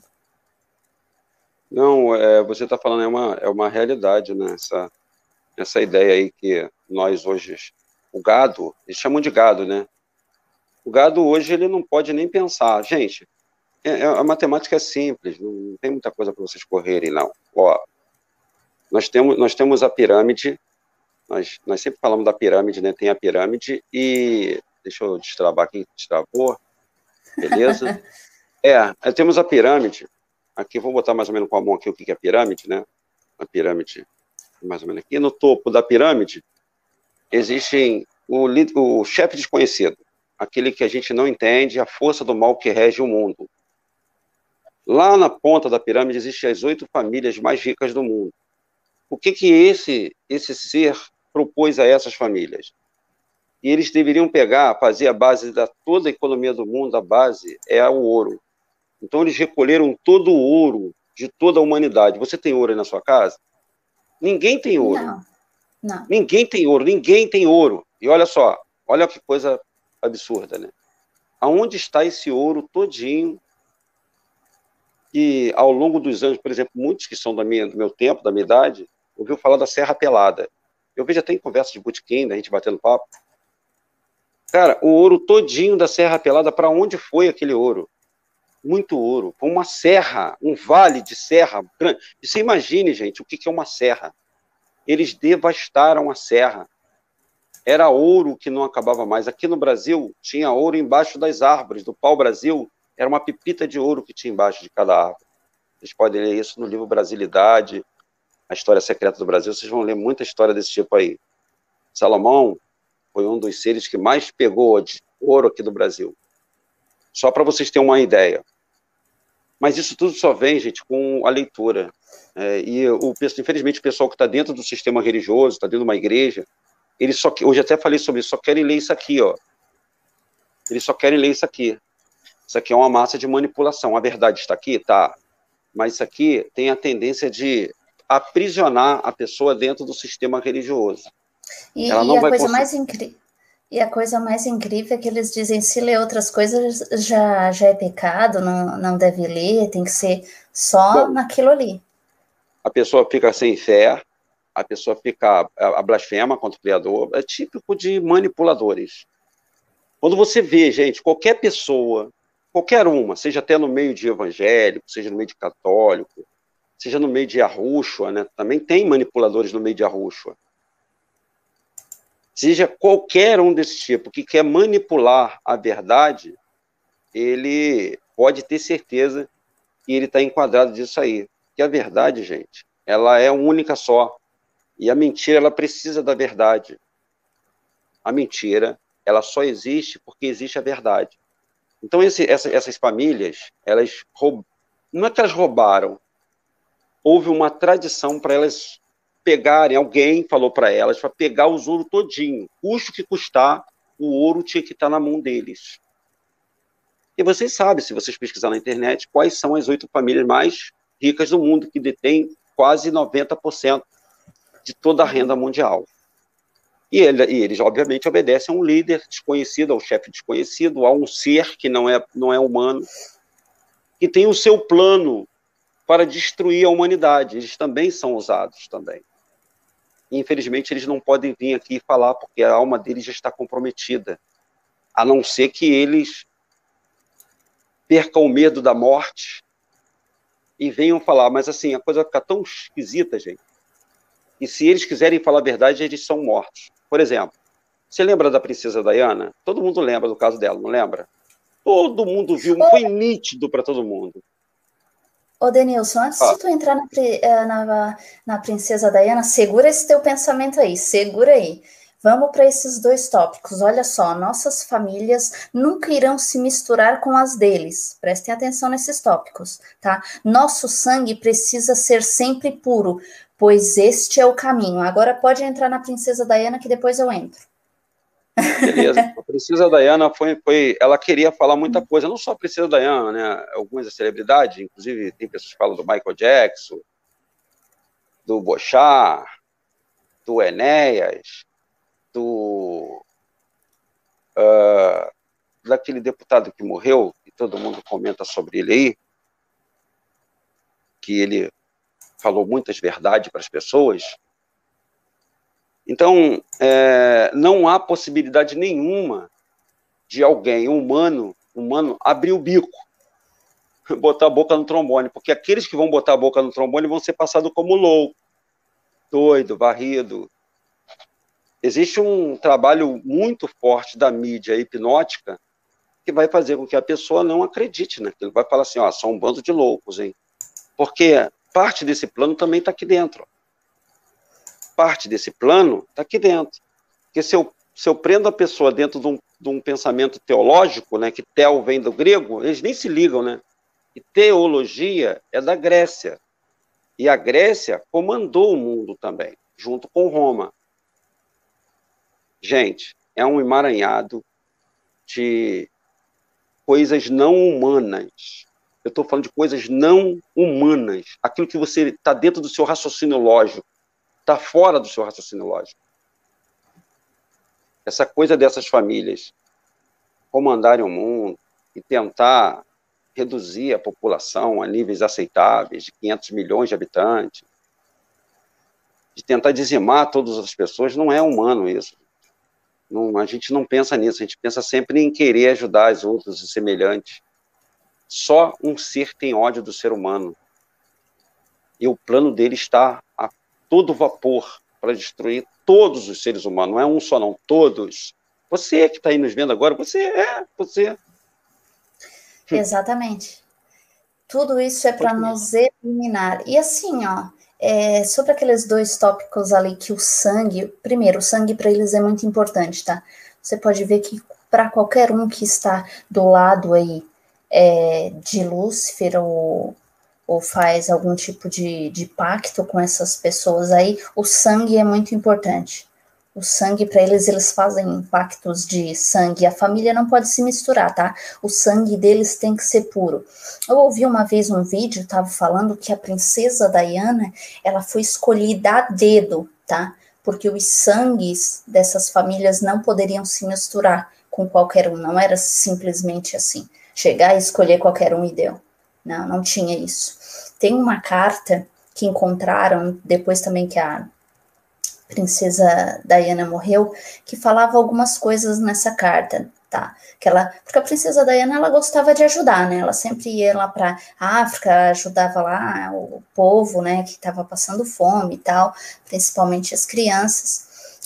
Não, é, você está falando, é uma, é uma realidade, né? Essa, essa ideia aí que nós hoje, o gado, eles chamam de gado, né? O gado hoje ele não pode nem pensar. Gente, é, a matemática é simples, não tem muita coisa para vocês correrem, não. Ó, nós temos, nós temos a pirâmide, nós, nós sempre falamos da pirâmide, né? Tem a pirâmide e... Deixa eu destravar aqui, destravou. Beleza? É, temos a pirâmide. Aqui, vou botar mais ou menos com a mão aqui o que é a pirâmide, né? A pirâmide, mais ou menos aqui. No topo da pirâmide, existem o, o chefe desconhecido, aquele que a gente não entende, a força do mal que rege o mundo. Lá na ponta da pirâmide existem as oito famílias mais ricas do mundo. O que que esse, esse ser propôs a essas famílias? E eles deveriam pegar, fazer a base da toda a economia do mundo, a base é o ouro. Então eles recolheram todo o ouro de toda a humanidade. Você tem ouro aí na sua casa? Ninguém tem ouro. Não, não. Ninguém tem ouro, ninguém tem ouro. E olha só, olha que coisa absurda, né? Aonde está esse ouro todinho que, ao longo dos anos, por exemplo, muitos que são da minha, do meu tempo, da minha idade, ouviu falar da Serra Pelada. Eu vejo até em conversa de botequim, da gente batendo papo. Cara, o ouro todinho da Serra Pelada, para onde foi aquele ouro? Muito ouro. Foi uma serra, um vale de serra grande. E você imagine, gente, o que é uma serra? Eles devastaram a serra. Era ouro que não acabava mais. Aqui no Brasil, tinha ouro embaixo das árvores. Do pau-brasil, era uma pepita de ouro que tinha embaixo de cada árvore. Vocês podem ler isso no livro Brasilidade, a História Secreta do Brasil. Vocês vão ler muita história desse tipo aí. Salomão foi um dos seres que mais pegou de ouro aqui do Brasil. Só para vocês terem uma ideia. Mas isso tudo só vem, gente, com a leitura. É, e, o, infelizmente, o pessoal que está dentro do sistema religioso, está dentro de uma igreja, eles só, hoje até falei sobre isso, só querem ler isso aqui, ó. Eles só querem ler isso aqui. Isso aqui é uma massa de manipulação. A verdade está aqui? Tá. Mas isso aqui tem a tendência de aprisionar a pessoa dentro do sistema religioso. E, Ela e não a vai coisa conseguir... mais incrível... E a coisa mais incrível é que eles dizem, se ler outras coisas já, já é pecado, não, não deve ler, tem que ser só Bom, naquilo ali. A pessoa fica sem fé, a pessoa fica a, a blasfema contra o Criador, é típico de manipuladores. Quando você vê, gente, qualquer pessoa, qualquer uma, seja até no meio de evangélico, seja no meio de católico, seja no meio de arrúxua, né? Também tem manipuladores no meio de arrúxua. Seja qualquer um desse tipo que quer manipular a verdade, ele pode ter certeza que ele está enquadrado disso aí. Que a verdade, gente, ela é única só. E a mentira, ela precisa da verdade. A mentira, ela só existe porque existe a verdade. Então, esse, essa, essas famílias, elas roub... não é que elas roubaram, houve uma tradição para elas pegarem, alguém falou para elas, para pegar os ouro todinho. Custo que custar, o ouro tinha que estar na mão deles. E vocês sabem, se vocês pesquisarem na internet, quais são as oito famílias mais ricas do mundo, que detêm quase noventa por cento de toda a renda mundial. E, ele, e eles, obviamente, obedecem a um líder desconhecido, a um chefe desconhecido, a um ser que não é, não é humano, que tem o seu plano para destruir a humanidade. Eles também são usados também. E, infelizmente, eles não podem vir aqui falar, porque a alma deles já está comprometida, a não ser que eles percam o medo da morte e venham falar. Mas, assim, a coisa vai ficar tão esquisita, gente, e se eles quiserem falar a verdade, eles são mortos. Por exemplo, você lembra da princesa Diana? Todo mundo lembra do caso dela, não lembra? Todo mundo viu, foi nítido para todo mundo. Ô, Denilson, antes ah. de tu entrar na, na, na princesa Diana, segura esse teu pensamento aí, segura aí. Vamos para esses dois tópicos. Olha só, nossas famílias nunca irão se misturar com as deles. Prestem atenção nesses tópicos, tá? Nosso sangue precisa ser sempre puro, pois este é o caminho. Agora pode entrar na princesa Diana, que depois eu entro. Beleza. A princesa Diana foi, foi, ela queria falar muita coisa, não só a princesa Diana, né? Algumas celebridades, inclusive tem pessoas que falam do Michael Jackson, do Bochá, do Enéas, do uh, daquele deputado que morreu, e todo mundo comenta sobre ele aí, que ele falou muitas verdades para as pessoas. Então, é, não há possibilidade nenhuma de alguém, humano, humano, abrir o bico, botar a boca no trombone, porque aqueles que vão botar a boca no trombone vão ser passados como louco, doido, varrido. Existe um trabalho muito forte da mídia hipnótica que vai fazer com que a pessoa não acredite naquilo. Vai falar assim, ó, são um bando de loucos, hein? Porque parte desse plano também está aqui dentro. Parte desse plano está aqui dentro. Porque se eu, se eu prendo a pessoa dentro de um, de um pensamento teológico, né, que tel vem do grego, eles nem se ligam, né? E teologia é da Grécia. E a Grécia comandou o mundo também, junto com Roma. Gente, é um emaranhado de coisas não humanas. Eu estou falando de coisas não humanas. Aquilo que você está dentro do seu raciocínio lógico, está fora do seu raciocínio lógico. Essa coisa dessas famílias comandarem o mundo e tentar reduzir a população a níveis aceitáveis, de quinhentos milhões de habitantes, de tentar dizimar todas as pessoas, não é humano isso. Não, a gente não pensa nisso, a gente pensa sempre em querer ajudar os outros e semelhantes. Só um ser tem ódio do ser humano. E o plano dele está a todo vapor para destruir todos os seres humanos. Não é um só, não, todos. Você que está aí nos vendo agora, você é, você. Exatamente. Tudo isso é para nos eliminar. E assim, ó, é, sobre aqueles dois tópicos ali, que o sangue, primeiro, o sangue para eles é muito importante, tá? Você pode ver que para qualquer um que está do lado aí é, de Lúcifer ou, ou faz algum tipo de, de pacto com essas pessoas aí, o sangue é muito importante. O sangue, para eles, eles fazem pactos de sangue. A família não pode se misturar, tá? O sangue deles tem que ser puro. Eu ouvi uma vez um vídeo, estava falando que a princesa Diana, ela foi escolhida a dedo, tá? Porque os sangues dessas famílias não poderiam se misturar com qualquer um. Não era simplesmente assim, chegar e escolher qualquer um e deu. Não, não tinha isso. Tem uma carta que encontraram, depois também que a princesa Diana morreu, que falava algumas coisas nessa carta, tá? Que ela, porque a princesa Diana, ela gostava de ajudar, né? Ela sempre ia lá para África, ajudava lá o povo, né, que estava passando fome e tal, principalmente as crianças.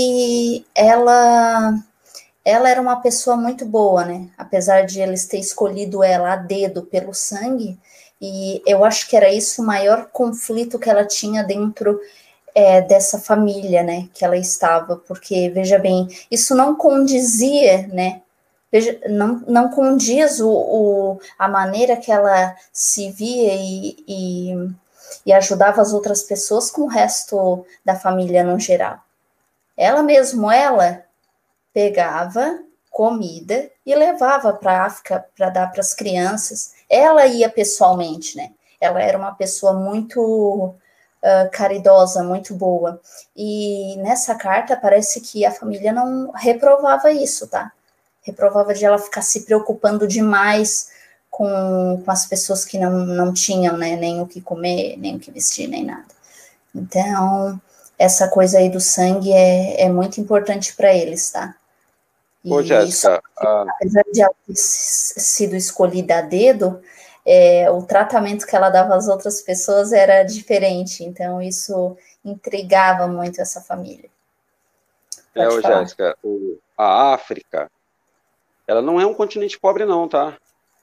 E ela ela era uma pessoa muito boa, né? Apesar de eles ter escolhido ela a dedo pelo sangue, e eu acho que era isso o maior conflito que ela tinha dentro É, dessa família, né, que ela estava, porque, veja bem, isso não condizia, né, veja, não, não condiz o, o, a maneira que ela se via e, e, e ajudava as outras pessoas com o resto da família no geral. Ela mesmo, ela pegava comida e levava para a África para dar para as crianças. Ela ia pessoalmente, né, ela era uma pessoa muito Uh, caridosa, muito boa. E nessa carta parece que a família não reprovava isso, tá? Reprovava de ela ficar se preocupando demais com, com as pessoas que não, não tinham, né, nem o que comer, nem o que vestir, nem nada. Então, essa coisa aí do sangue é, é muito importante para eles, tá? E Ô, Jéssica, isso, apesar de ela ter sido escolhida a dedo, É, o tratamento que ela dava às outras pessoas era diferente, então isso intrigava muito essa família. Pode é, ô, Jéssica, o, a África, ela não é um continente pobre não, tá?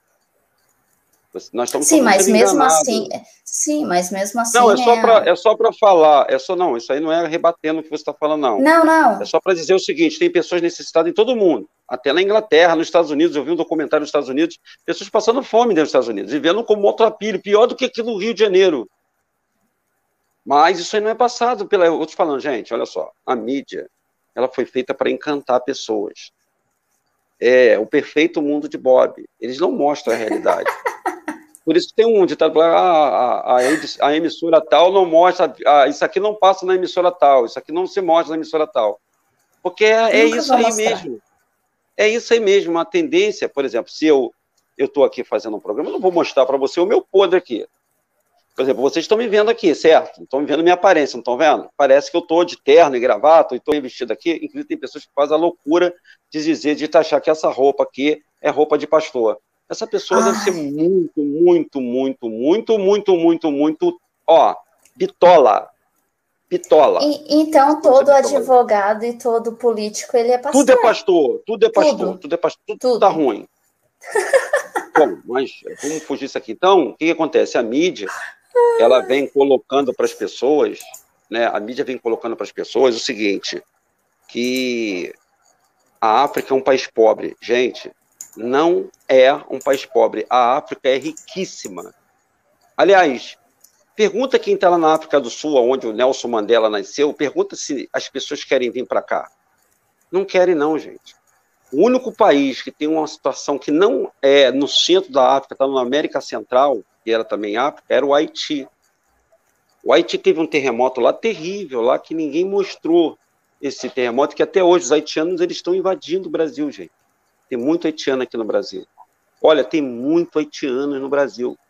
Nós estamos sim, mas mesmo enganados. assim, sim, mas mesmo assim, não, é só né, para é só para falar, é só não, isso aí não é rebatendo o que você está falando, não. Não, não. É só para dizer o seguinte: tem pessoas necessitadas em todo mundo, até na Inglaterra, nos Estados Unidos. Eu vi um documentário nos Estados Unidos, pessoas passando fome dentro dos Estados Unidos, vivendo como maltrapilho, pior do que aqui no Rio de Janeiro. Mas isso aí não é passado pela. Eu estou falando, gente, olha só, a mídia, ela foi feita para encantar pessoas. É o perfeito mundo de Bob. Eles não mostram a realidade. Por isso que tem um ditado, ah, a, a, a emissora tal não mostra, ah, isso aqui não passa na emissora tal, isso aqui não se mostra na emissora tal. Porque é, é isso aí mostrar. mesmo. É isso aí mesmo, uma tendência, por exemplo, se eu estou aqui fazendo um programa, eu não vou mostrar para você o meu podre aqui. Por exemplo, vocês estão me vendo aqui, certo? Estão me vendo minha aparência, não estão vendo? Parece que eu estou de terno e gravata, e estou vestido aqui. Inclusive, tem pessoas que fazem a loucura de dizer, de achar que essa roupa aqui é roupa de pastor. Essa pessoa Ai. deve ser muito, muito, muito, muito, muito, muito, muito, ó, bitola. Bitola. E, então, todo advogado e todo político, ele é pastor. Tudo é pastor, tudo é pastor, tudo, tudo é pastor, tudo, tudo. Tá ruim. Bom, mas vamos fugir disso aqui. Então, o que, que acontece? A mídia, ela vem colocando para as pessoas, né? A mídia vem colocando para as pessoas o seguinte, que a África é um país pobre. Gente, não é um país pobre. A África é riquíssima. Aliás, pergunta quem está lá na África do Sul, onde o Nelson Mandela nasceu, pergunta se as pessoas querem vir para cá. Não querem não, gente. O único país que tem uma situação que não é no centro da África, está na América Central, que era também África, era o Haiti. O Haiti teve um terremoto lá terrível, lá que ninguém mostrou esse terremoto, que até hoje os haitianos eles estão invadindo o Brasil, gente. Tem muito haitiano aqui no Brasil. Olha, tem muito haitiano no Brasil.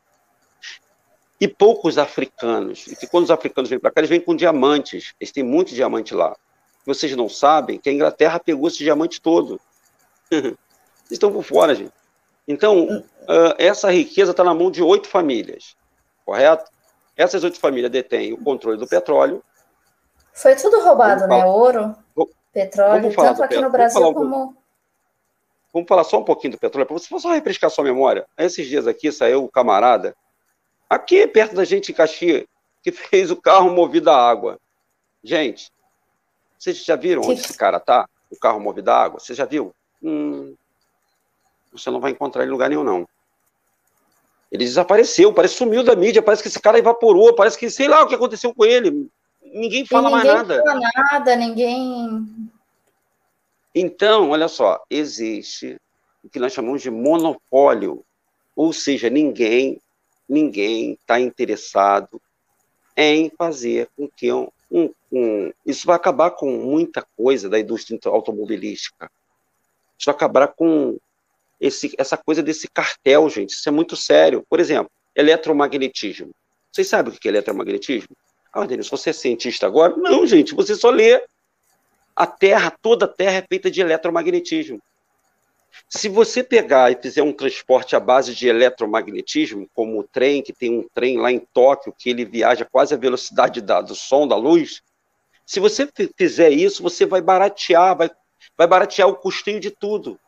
E poucos africanos. E que quando os africanos vêm para cá, eles vêm com diamantes. Eles têm muito diamante lá. Vocês não sabem que a Inglaterra pegou esse diamante todo. Vocês estão por fora, gente. Então, uh, essa riqueza está na mão de oito famílias, correto? Essas oito famílias detêm o controle do petróleo. Foi tudo roubado, né? Ouro, petróleo, tanto aqui no Brasil vamos como... Vamos falar só um pouquinho do petróleo, para você só refrescar sua memória. Esses dias aqui saiu o camarada, aqui perto da gente em Caxias, que fez o carro movido a água. Gente, vocês já viram que... onde esse cara tá? O carro movido a água? Você já viu? Hum, você não vai encontrar ele em lugar nenhum, não. Ele desapareceu, parece que sumiu da mídia, parece que esse cara evaporou, parece que sei lá o que aconteceu com ele. Ninguém fala ninguém mais nada. Ninguém fala nada, ninguém... Então, olha só, existe o que nós chamamos de monopólio, ou seja, ninguém ninguém está interessado em fazer com que um, um, um... Isso vai acabar com muita coisa da indústria automobilística. Isso vai acabar com esse, essa coisa desse cartel, gente. Isso é muito sério. Por exemplo, eletromagnetismo. Vocês sabem o que é eletromagnetismo? Ah, Denis, você é cientista agora? Não, gente, você só lê. A Terra, toda a Terra é feita de eletromagnetismo. Se você pegar e fizer um transporte à base de eletromagnetismo, como o trem, que tem um trem lá em Tóquio, que ele viaja quase a velocidade da, do som, da luz, se você fizer isso, você vai baratear, vai, vai baratear o custeio de tudo.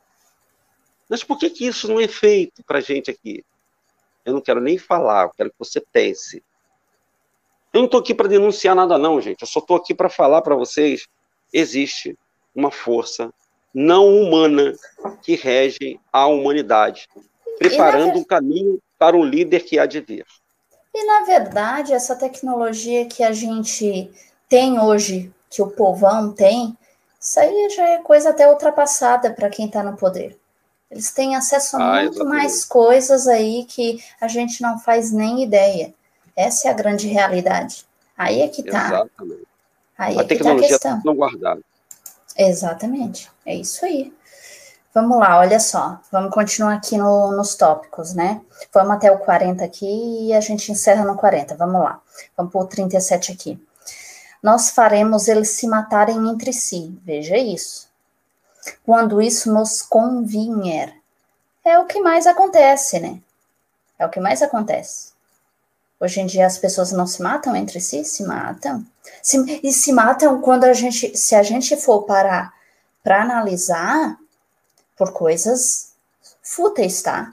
Mas por que, que isso não é feito para a gente aqui? Eu não quero nem falar, eu quero que você pense. Eu não estou aqui para denunciar nada não, gente. Eu só estou aqui para falar para vocês, existe uma força não humana que rege a humanidade, preparando ver... um caminho para um líder que há de vir. E, na verdade, essa tecnologia que a gente tem hoje, que o povão tem, isso aí já é coisa até ultrapassada para quem está no poder. Eles têm acesso a ah, muito exatamente. mais coisas aí que a gente não faz nem ideia. Essa é a grande realidade. Aí é que está. Exatamente. Aí a é que tecnologia está a questão. Não guardada. Exatamente. É isso aí. Vamos lá, olha só. Vamos continuar aqui no, nos tópicos, né? Vamos até o quarenta aqui e a gente encerra no quarenta. Vamos lá. Vamos para o trinta e sete aqui. Nós faremos eles se matarem entre si. Veja isso. Quando isso nos convinher. É o que mais acontece, né? É o que mais acontece. Hoje em dia as pessoas não se matam entre si? Se matam. Se, e se matam quando a gente, se a gente for parar para analisar por coisas fúteis, tá?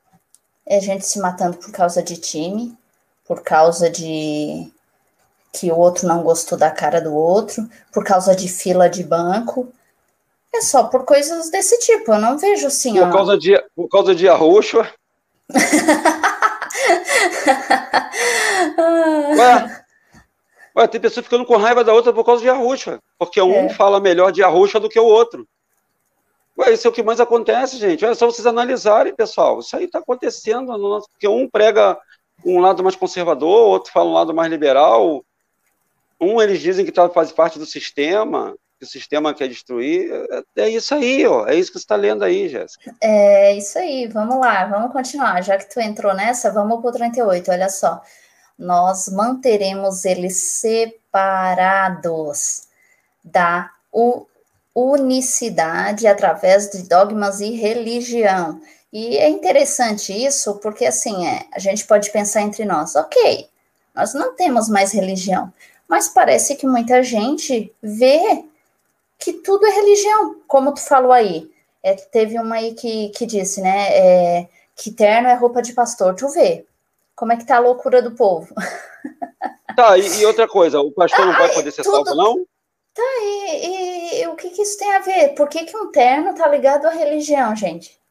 É gente se matando por causa de time, por causa de que o outro não gostou da cara do outro, por causa de fila de banco. É só por coisas desse tipo, eu não vejo assim, por ó. Causa de, por causa de arroxo. Ué, ué, tem pessoa ficando com raiva da outra por causa de arroxa, porque um é. fala melhor de arroxa do que o outro. Ué, isso é o que mais acontece, gente. É só vocês analisarem, pessoal. Isso aí está acontecendo, no nosso, porque um prega um lado mais conservador, o outro fala um lado mais liberal. Um, eles dizem que tá, faz parte do sistema, que o sistema quer destruir. É, é isso aí, ó. É isso que você está lendo aí, Jéssica. É isso aí, vamos lá, vamos continuar. Já que tu entrou nessa, vamos para o trinta e oito, olha só. Nós manteremos eles separados da unicidade através de dogmas e religião. E é interessante isso, porque assim, é, a gente pode pensar entre nós, ok, nós não temos mais religião, mas parece que muita gente vê que tudo é religião, como tu falou aí. É, teve uma aí que, que disse, né, é, que terno é roupa de pastor, tu vê. Como é que tá a loucura do povo? Tá, e, e outra coisa, o pastor não ah, vai poder ser tudo... salvo, não? Tá, e, e, e o que, que isso tem a ver? Por que, que um terno tá ligado à religião, gente?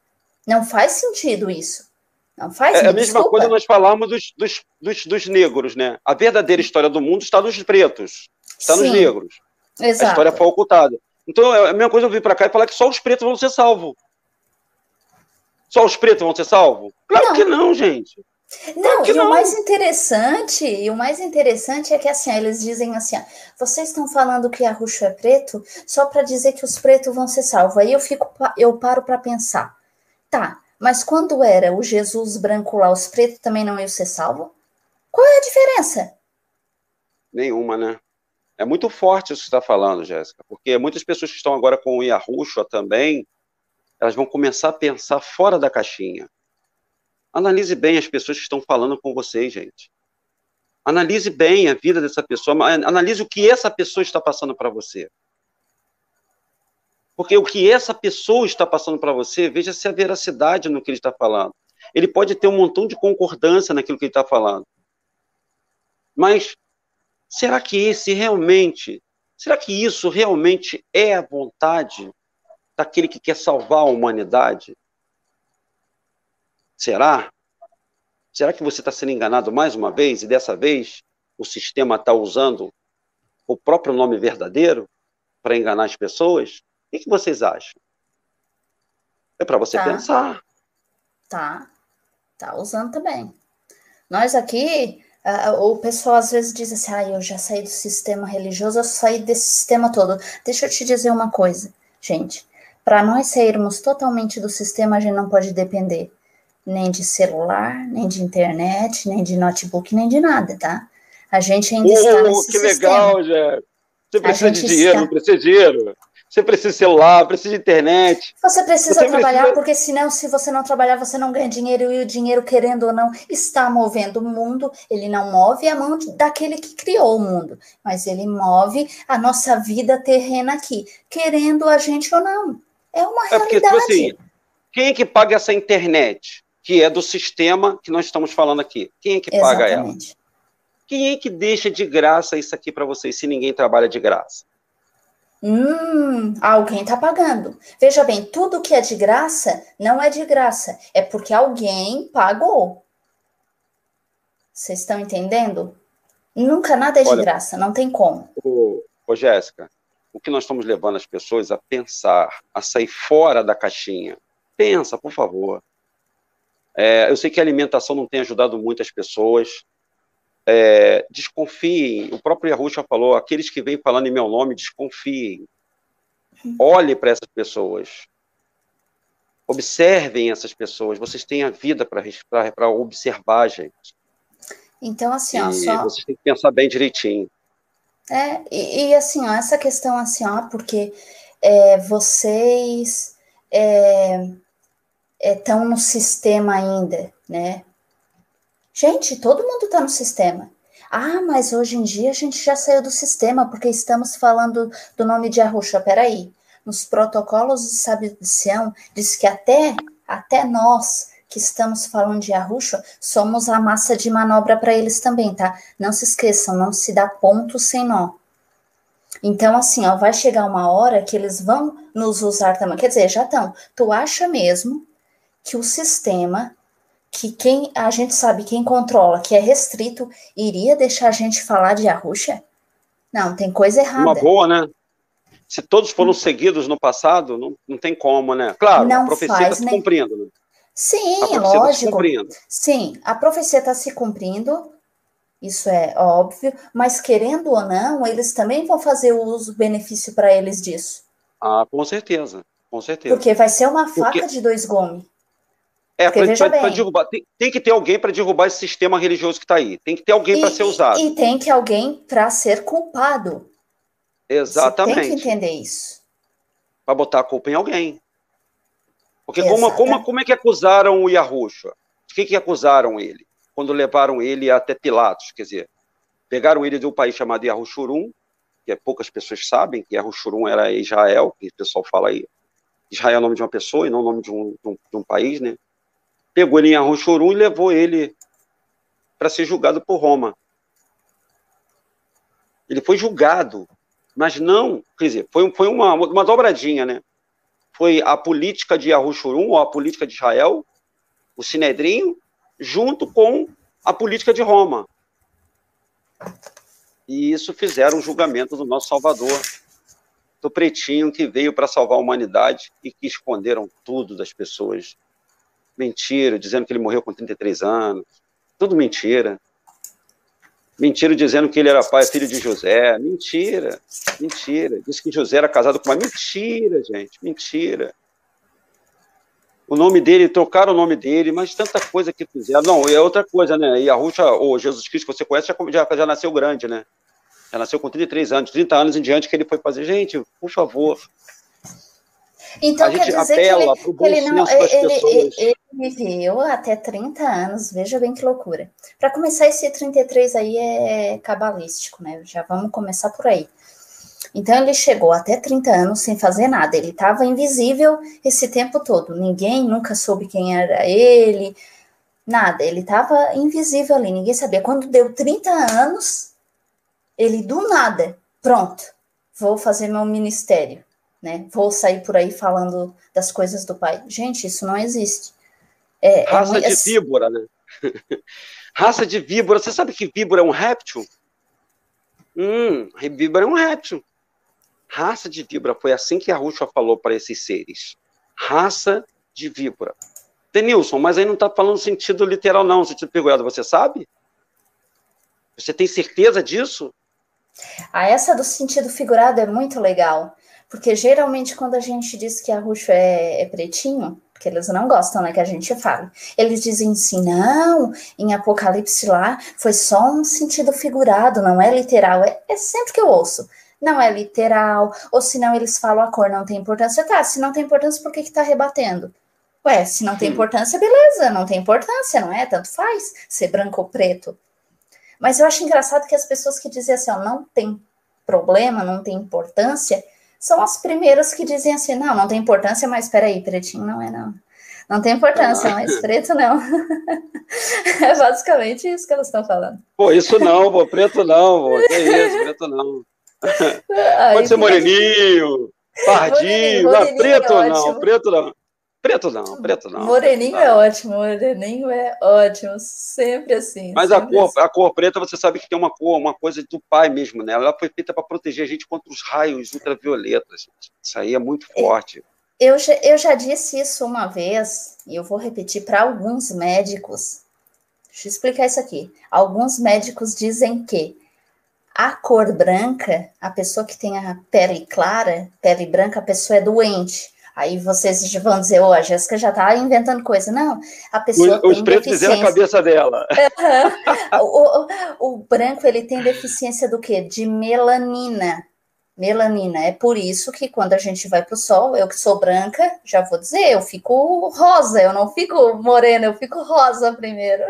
Não faz sentido isso. Não faz, É me a mesma desculpa. coisa nós falarmos dos, dos, dos, dos negros, né? A verdadeira história do mundo está nos pretos, está nos Sim, negros. A história exato. foi ocultada. Então, é a mesma coisa eu vir para cá e falar que só os pretos vão ser salvos. Só os pretos vão ser salvos? Claro Não. que não, gente. Claro Não, que e o não. mais interessante, e o mais interessante é que assim, eles dizem assim, ó, vocês estão falando que Arruxo é preto só para dizer que os pretos vão ser salvos. Aí eu fico, eu paro para pensar, tá, mas quando era o Jesus branco lá, os pretos também não iam ser salvos? Qual é a diferença? Nenhuma, né? É muito forte isso que você está falando, Jéssica, porque muitas pessoas que estão agora com o Yahushua também, elas vão começar a pensar fora da caixinha. Analise bem as pessoas que estão falando com vocês, gente. Analise bem a vida dessa pessoa, analise o que essa pessoa está passando para você. Porque o que essa pessoa está passando para você, veja se a veracidade no que ele está falando. Ele pode ter um montão de concordância naquilo que ele está falando. Mas será que esse realmente, será que isso realmente é a vontade daquele que quer salvar a humanidade? Será? Será que você está sendo enganado mais uma vez, e dessa vez o sistema está usando o próprio nome verdadeiro para enganar as pessoas? O que vocês acham? É para você Tá, pensar. tá, tá usando também. Nós aqui, uh, o pessoal às vezes diz assim, ah, eu já saí do sistema religioso, eu saí desse sistema todo. Deixa eu te dizer uma coisa, gente, para nós sairmos totalmente do sistema, a gente não pode depender nem de celular, nem de internet, nem de notebook, nem de nada, tá? A gente ainda oh, está nesse que sistema. legal, Jé. Você precisa de está... dinheiro, não precisa de dinheiro. Você precisa de celular, precisa de internet. Você precisa você trabalhar, precisa... porque senão, se você não trabalhar, você não ganha dinheiro, e o dinheiro, querendo ou não, está movendo o mundo. Ele não move a mão daquele que criou o mundo, mas ele move a nossa vida terrena aqui, querendo a gente ou não. É uma é porque, realidade. Tipo assim, quem é que paga essa internet, que é do sistema que nós estamos falando aqui? Quem é que paga Exatamente. ela? Quem é que deixa de graça isso aqui para vocês, se ninguém trabalha de graça? Hum, alguém está pagando. Veja bem, tudo que é de graça não é de graça, é porque alguém pagou. Vocês estão entendendo? Nunca nada é de Olha, graça, não tem como. Ô, ô Jéssica, o que nós estamos levando as pessoas a pensar, a sair fora da caixinha. Pensa, por favor. É, eu sei que a alimentação não tem ajudado muitas pessoas. É, desconfiem, o próprio Yahushua falou, aqueles que vêm falando em meu nome, desconfiem. Olhe para essas pessoas. Observem essas pessoas. Vocês têm a vida para observar, gente. Então, assim, e ó, só... vocês têm que pensar bem direitinho. É, e, e assim, ó, essa questão assim, ó, porque é, vocês estão é, é, no sistema ainda, né? Gente, todo mundo está no sistema. Ah, mas hoje em dia a gente já saiu do sistema, porque estamos falando do nome de Yahushua. Peraí, nos protocolos de salvação, diz que até, até nós que estamos falando de Yahushua, somos a massa de manobra para eles também, tá? Não se esqueçam, não se dá ponto sem nó. Então, assim, ó, vai chegar uma hora que eles vão nos usar também. Quer dizer, já estão. Tu acha mesmo que o sistema, que quem a gente sabe, quem controla, que é restrito, iria deixar a gente falar de Yahushua? Não, tem coisa errada. Uma boa, né? Se todos foram hum. seguidos no passado, não, não tem como, né? Claro, não a profecia está se nem... cumprindo, né? Sim, a lógico. Tá se cumprindo. Sim, a profecia está se cumprindo, isso é óbvio, mas querendo ou não, eles também vão fazer o uso, benefício para eles disso. Ah, com certeza, com certeza. Porque vai ser uma faca Porque... de dois gumes. É, para derrubar, tem, tem que ter alguém para derrubar esse sistema religioso que está aí. Tem que ter alguém para ser usado. E tem que alguém para ser culpado. Exatamente. Você tem que entender isso. Para botar a culpa em alguém. Porque como, como, como é que acusaram o Yahushua? De que, que acusaram ele? Quando levaram ele até Pilatos, quer dizer, pegaram ele de um país chamado Yahushurum, que poucas pessoas sabem que Yahushurum era Israel, que o pessoal fala aí. Israel é o nome de uma pessoa e não o nome de um, de um, de um país, né? Pegou ele em Yahushurum e levou ele para ser julgado por Roma. Ele foi julgado, mas não, quer dizer, foi, foi uma, uma dobradinha, né? foi a política de Arushurun, ou a política de Israel, o Sinedrinho, junto com a política de Roma. E isso fizeram o julgamento do nosso Salvador, do pretinho que veio para salvar a humanidade e que esconderam tudo das pessoas. Mentira, dizendo que ele morreu com trinta e três anos. Tudo mentira. Mentira dizendo que ele era pai, filho de José. Mentira, mentira. Disse que José era casado com uma... Mentira, gente, mentira. O nome dele, trocaram o nome dele, mas tanta coisa que fizeram. Não, é outra coisa, né? E a Ruth, ou Jesus Cristo, que você conhece, já, já, já nasceu grande, né? Já nasceu com trinta e três anos, trinta anos em diante que ele foi fazer. Gente, por favor. Então a quer gente dizer apela que para o ele, bom ele não senso das ele, pessoas. ele, ele viveu até trinta anos, veja bem que loucura. Para começar, esse trinta e três aí é cabalístico, né? Já vamos começar por aí. Então ele chegou até trinta anos sem fazer nada, ele estava invisível esse tempo todo, ninguém nunca soube quem era ele, nada, ele estava invisível ali, ninguém sabia. Quando deu trinta anos, ele do nada, pronto, vou fazer meu ministério, né? Vou sair por aí falando das coisas do Pai. Gente, isso não existe. É, Raça é muito... de víbora, né? Raça de víbora. Você sabe que víbora é um réptil? Hum, víbora é um réptil. Raça de víbora. Foi assim que a Rússia falou para esses seres. Raça de víbora. Denilson, mas aí não está falando sentido literal, não. Sentido figurado, você sabe? Você tem certeza disso? Ah, essa do sentido figurado é muito legal, porque geralmente quando a gente diz que a Ruxo é, é pretinho, porque eles não gostam, né, que a gente fale, eles dizem assim, não, em Apocalipse lá foi só um sentido figurado, não é literal, é, é sempre que eu ouço, não é literal, ou senão eles falam a cor não tem importância, tá, se não tem importância, por que que tá rebatendo? Ué, se não tem importância, beleza, não tem importância, não é? Tanto faz ser branco ou preto. Mas eu acho engraçado que as pessoas que dizem assim, ó, não tem problema, não tem importância, são as primeiras que dizem assim, não, não tem importância, mas peraí, pretinho não é não. Não tem importância, ah. mas preto não. É basicamente isso que elas estão falando. Pô, isso não, pô, preto não, pô, que isso, preto não. Aí, pode ser moreninho, pardinho, moreninho, moreninho preto é não, preto não. Preto não, preto não. Moreninho preto não. é ótimo, moreninho é ótimo, sempre assim. Mas sempre a, cor, assim. a cor preta, você sabe que tem uma cor, uma coisa do pai mesmo, né? Ela foi feita para proteger a gente contra os raios ultravioletas. Isso aí é muito forte. Eu já, eu já disse isso uma vez, e eu vou repetir para alguns médicos. Deixa eu explicar isso aqui. Alguns médicos dizem que a cor branca, a pessoa que tem a pele clara, pele branca, a pessoa é doente. Aí vocês vão dizer, oh, a Jéssica já tá inventando coisa. Não, a pessoa os, tem os pretos fizeram a cabeça dela. Uhum. O, o, o branco, ele tem deficiência do quê? De melanina. Melanina. É por isso que quando a gente vai pro sol, eu que sou branca, já vou dizer, eu fico rosa, eu não fico morena, eu fico rosa primeiro.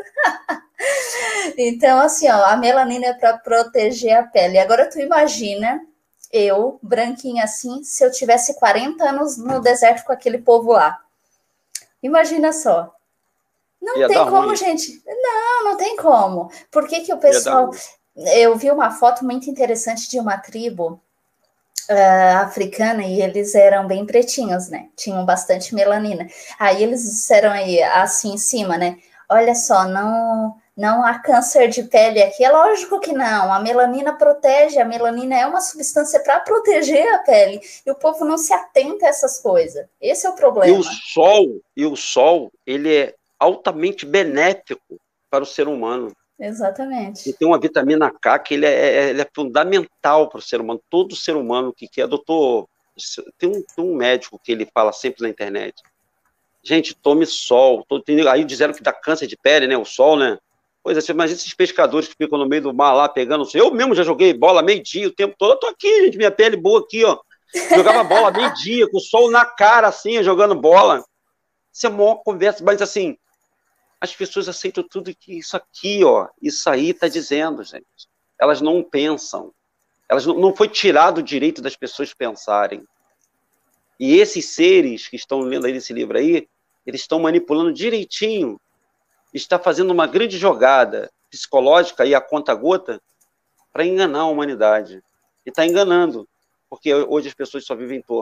Então, assim, ó, a melanina é para proteger a pele. Agora tu imagina eu, branquinha assim, se eu tivesse quarenta anos no deserto com aquele povo lá. Imagina só. Não Ia tem como, ruim. gente. Não, não tem como. Por que que o pessoal... Eu vi uma foto muito interessante de uma tribo uh, africana e eles eram bem pretinhos, né? Tinham bastante melanina. Aí eles disseram aí, assim em cima, né? Olha só, não... Não há câncer de pele aqui, é lógico que não, a melanina protege, a melanina é uma substância para proteger a pele, e o povo não se atenta a essas coisas, esse é o problema. E o sol, e o sol, ele é altamente benéfico para o ser humano. Exatamente. E tem uma vitamina K que ele é, ele é fundamental para o ser humano, todo ser humano que quer, doutor, tem um, tem um médico que ele fala sempre na internet, gente, tome sol, aí disseram que dá câncer de pele, né, o sol, né, Pois é, você imagina esses pescadores que ficam no meio do mar lá pegando. Eu mesmo já joguei bola meio-dia o tempo todo. Eu tô aqui, gente, minha pele boa aqui, ó. Jogava bola meio-dia, com o sol na cara, assim, jogando bola. Isso é uma conversa, mas assim, as pessoas aceitam tudo que isso aqui, ó, isso aí tá dizendo, gente. Elas não pensam. Elas não, não foi tirado o direito das pessoas pensarem. E esses seres que estão lendo aí nesse livro aí, eles estão manipulando direitinho. Está fazendo uma grande jogada psicológica e a conta-gota para enganar a humanidade. E está enganando, porque hoje as pessoas só vivem em torno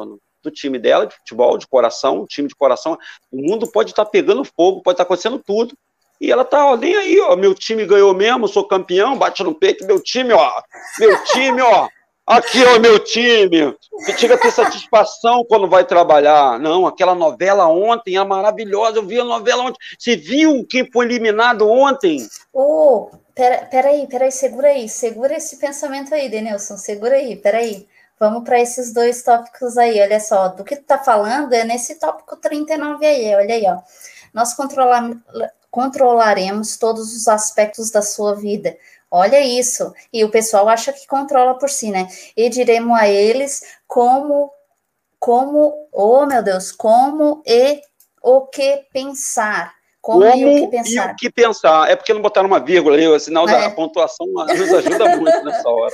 do time dela, de futebol, de coração, um time de coração. O mundo pode estar pegando fogo, pode estar acontecendo tudo. E ela tá, ó, nem aí, ó, meu time ganhou mesmo, sou campeão, bate no peito, meu time, ó, meu time, ó, aqui, ó, meu time. Você chega a ter satisfação quando vai trabalhar. Não, aquela novela ontem é maravilhosa, eu vi a novela ontem. Você viu quem foi eliminado ontem? Ô, oh, pera, peraí, peraí, segura aí, segura esse pensamento aí, Denilson, segura aí, peraí. Vamos para esses dois tópicos aí, olha só, do que tu tá falando é nesse tópico trinta e nove aí, olha aí, ó. Nós controlamos, controlaremos todos os aspectos da sua vida. Olha isso. E o pessoal acha que controla por si, né? E diremos a eles como, como, oh meu Deus, como e o que pensar. Como, como e, o que pensar. e o que pensar. É porque não botaram uma vírgula aí, o sinal é. da pontuação nos ajuda muito nessa hora.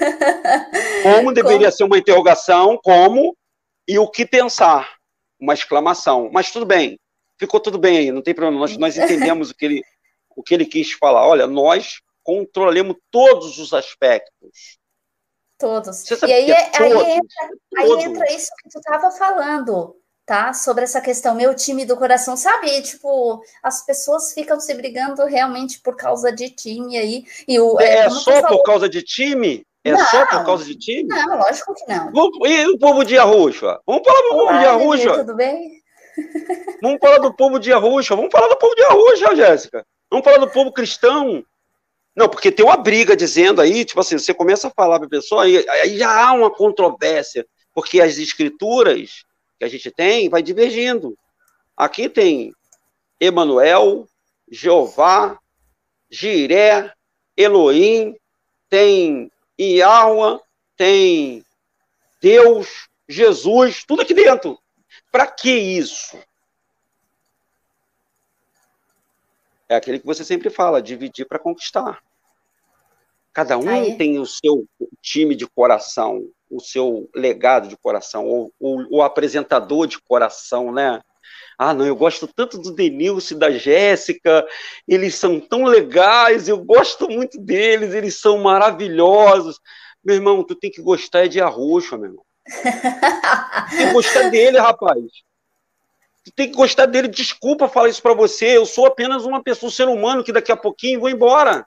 Como deveria como? ser uma interrogação, como e o que pensar. Uma exclamação. Mas tudo bem. Ficou tudo bem aí, não tem problema. Nós, nós entendemos o que, ele, o que ele quis falar. Olha, nós controlemos todos os aspectos. Todos. E aí, é, todos, aí, entra, aí entra isso que tu estava falando, tá? Sobre essa questão, meu time do coração. Sabe, tipo, as pessoas ficam se brigando realmente por causa de time aí. E o, é é só por causa de time? É não, só por causa de time? Não, lógico que não. E o povo de Arruxa? Vamos falar do povo de Arruxa. Bebê, tudo bem? Vamos falar do povo de Arruxa, vamos falar do povo de Arruxa, Jéssica. Vamos falar do povo cristão. Não, porque tem uma briga dizendo aí, tipo assim, você começa a falar para a pessoa, aí, aí já há uma controvérsia, porque as escrituras que a gente tem vai divergindo. Aqui tem Emanuel, Jeová, Jiré, Elohim, tem Yahweh, tem Deus, Jesus, tudo aqui dentro. Para que isso? É aquele que você sempre fala, dividir para conquistar. Cada um Aí. tem o seu time de coração, o seu legado de coração, ou, ou o apresentador de coração, né? Ah, não, eu gosto tanto do Denilson e da Jéssica, eles são tão legais, eu gosto muito deles, eles são maravilhosos. Meu irmão, tu tem que gostar de Arruxa, meu irmão. Tu tem que gostar dele, rapaz. Tu tem que gostar dele. Desculpa falar isso para você. Eu sou apenas uma pessoa, um ser humano que daqui a pouquinho vou embora.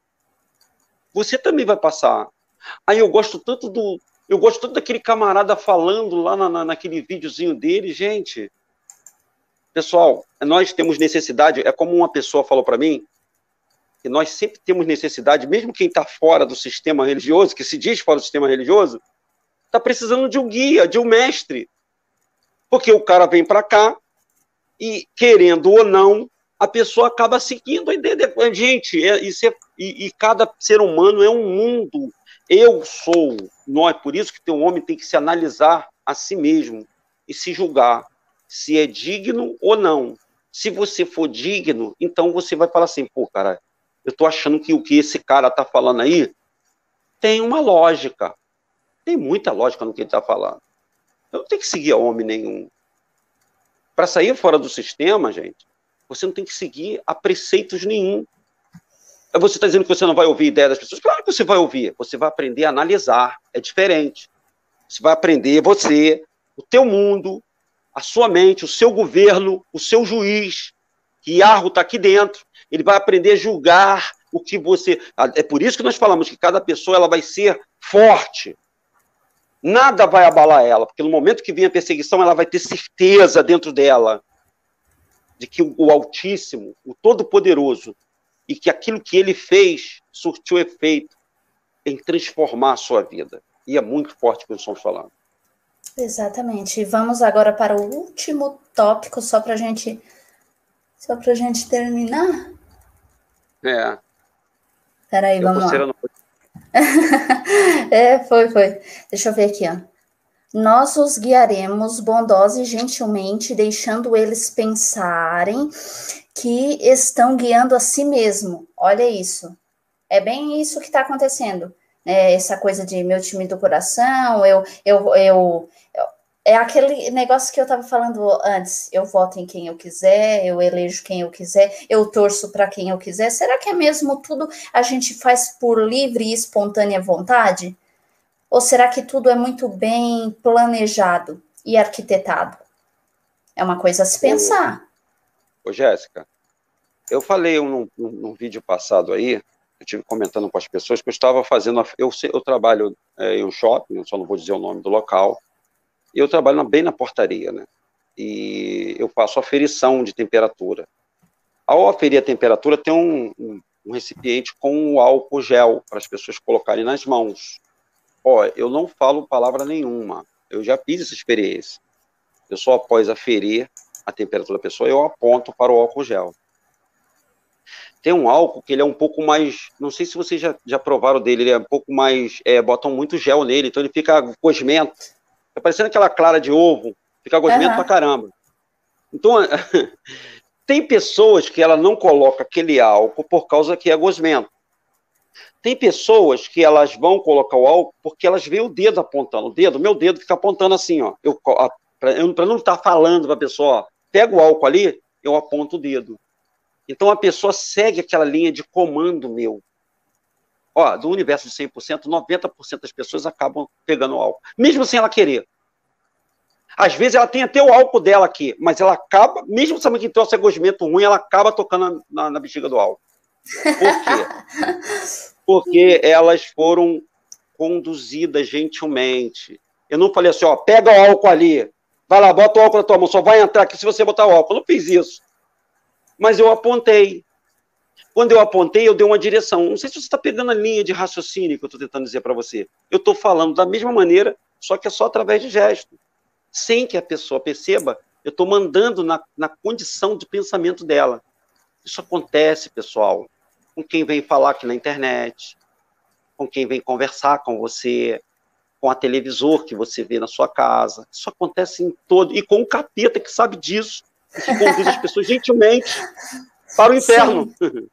Você também vai passar. Aí eu gosto tanto do... Eu gosto tanto daquele camarada falando lá na, na, naquele videozinho dele, gente. Pessoal, nós temos necessidade, é como uma pessoa falou para mim, que nós sempre temos necessidade, mesmo quem está fora do sistema religioso, que se diz fora do sistema religioso, está precisando de um guia, de um mestre. Porque o cara vem para cá e, querendo ou não, a pessoa acaba seguindo a ideia de... Gente, é, isso é, e, e cada ser humano é um mundo. Eu sou, nós, por isso que o homem tem que se analisar a si mesmo e se julgar se é digno ou não. Se você for digno, então você vai falar assim, pô, cara, eu tô achando que o que esse cara tá falando aí tem uma lógica. Tem muita lógica no que ele tá falando. Eu não tenho que seguir a homem nenhum. Para sair fora do sistema, gente, você não tem que seguir a preceitos nenhum. Você está dizendo que você não vai ouvir a ideia das pessoas? Claro que você vai ouvir. Você vai aprender a analisar. É diferente. Você vai aprender você, o teu mundo, a sua mente, o seu governo, o seu juiz, que Yahweh está aqui dentro. Ele vai aprender a julgar o que você... É por isso que nós falamos que cada pessoa ela vai ser forte. Nada vai abalar ela, porque no momento que vem a perseguição, ela vai ter certeza dentro dela de que o Altíssimo, o Todo-Poderoso, e que aquilo que ele fez surtiu efeito em transformar a sua vida. E é muito forte o que nós estamos falando. Exatamente. Vamos agora para o último tópico, só para gente, só para gente terminar. É. Peraí, vamos lá. Não... é, foi, foi. Deixa eu ver aqui, ó. Nós os guiaremos bondosa e gentilmente, deixando eles pensarem que estão guiando a si mesmo. Olha isso. É bem isso que está acontecendo. É essa coisa de meu time do coração, eu, eu, eu, eu é aquele negócio que eu estava falando antes. Eu voto em quem eu quiser, eu elejo quem eu quiser, eu torço para quem eu quiser. Será que é mesmo tudo a gente faz por livre e espontânea vontade? Ou será que tudo é muito bem planejado? e arquitetado. É uma coisa a se pensar. Ô, ô Jéssica, eu falei num, num vídeo passado aí, eu estive comentando com as pessoas que eu estava fazendo, eu, eu trabalho é, em um shopping, eu só não vou dizer o nome do local, e eu trabalho bem na portaria, né? E eu faço aferição de temperatura. Ao aferir a temperatura, tem um, um, um recipiente com álcool gel para as pessoas colocarem nas mãos. Ó, eu não falo palavra nenhuma, eu já fiz essa experiência. Eu só após aferir a temperatura da pessoa, eu aponto para o álcool gel. Tem um álcool que ele é um pouco mais, não sei se vocês já, já provaram dele, ele é um pouco mais, é, botam muito gel nele, então ele fica gosmento, tá parecendo aquela clara de ovo, fica gosmento uhum. pra caramba. Então, tem pessoas que ela não coloca aquele álcool por causa que é gosmento. Tem pessoas que elas vão colocar o álcool porque elas veem o dedo apontando, o dedo, meu dedo fica apontando assim, ó, eu, para não estar falando para a pessoa, ó, pega o álcool ali, eu aponto o dedo. Então a pessoa segue aquela linha de comando meu. Ó, do universo de cem por cento, noventa por cento das pessoas acabam pegando o álcool, mesmo sem ela querer. Às vezes ela tem até o álcool dela aqui, mas ela acaba, mesmo sabendo que trouxe gosmento ruim, ela acaba tocando na, na bexiga do álcool. Por quê? Porque elas foram conduzidas gentilmente. Eu não falei assim, ó, pega o álcool ali, vai lá, bota o álcool na tua mão, só vai entrar aqui se você botar o álcool. Eu não fiz isso. Mas eu apontei. Quando eu apontei, eu dei uma direção. Não sei se você está pegando a linha de raciocínio que eu estou tentando dizer para você. Eu estou falando da mesma maneira, só que é só através de gesto. Sem que a pessoa perceba, eu estou mandando na, na condição de pensamento dela. Isso acontece, pessoal, com quem vem falar aqui na internet, com quem vem conversar com você, com a televisor que você vê na sua casa. Isso acontece em todo... E com o capeta que sabe disso, e que conduz as pessoas gentilmente para o inferno.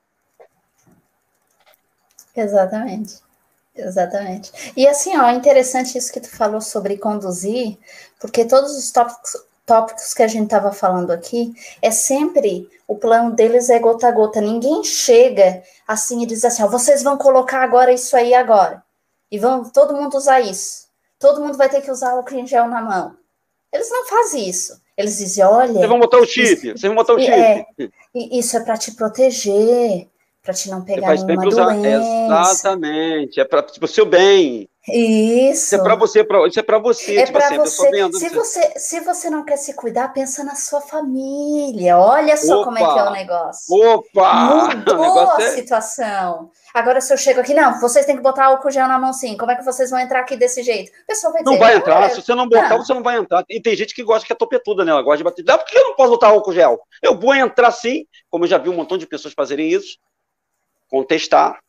Exatamente. Exatamente. E assim, ó, é interessante isso que tu falou sobre conduzir, porque todos os tópicos, tópicos que a gente estava falando aqui, é sempre, o plano deles é gota a gota. Ninguém chega assim e diz assim, ó, vocês vão colocar agora isso aí agora. E vão todo mundo usar isso. Todo mundo vai ter que usar álcool em gel na mão. Eles não fazem isso. Eles dizem, olha... Vocês vão botar o chip, isso, vocês vão botar o chip. É, isso é para te proteger, para te não pegar nenhuma doença. Exatamente, é para o seu bem. Isso. Isso é para você, pra, isso é para você. É tipo para assim, você. Vendo, se você. Se você não quer se cuidar, pensa na sua família. Olha só Opa, como é que é o negócio. Opa! Mudou o negócio a é... situação. Agora, se eu chego aqui, não, vocês têm que botar álcool gel na mão sim. Como é que vocês vão entrar aqui desse jeito? O pessoal vai dizer... Não vai entrar. Se você não botar, não. você não vai entrar. E tem gente que gosta que é topetuda, né? Ela gosta de bater. Não, por que eu não posso botar álcool gel? Eu vou entrar sim, como eu já vi um montão de pessoas fazerem isso, contestar.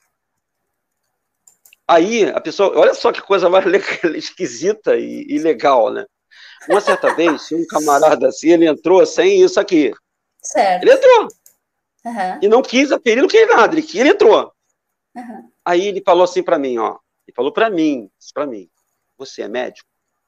Aí, a pessoa... Olha só que coisa mais esquisita e, e legal, né? Uma certa vez, um camarada assim, ele entrou sem isso aqui. Certo. Ele entrou. Uhum. E não quis aferir, não quis nada. Ele, ele entrou. Uhum. Aí ele falou assim para mim, ó. Ele falou para mim, para mim, você é médico?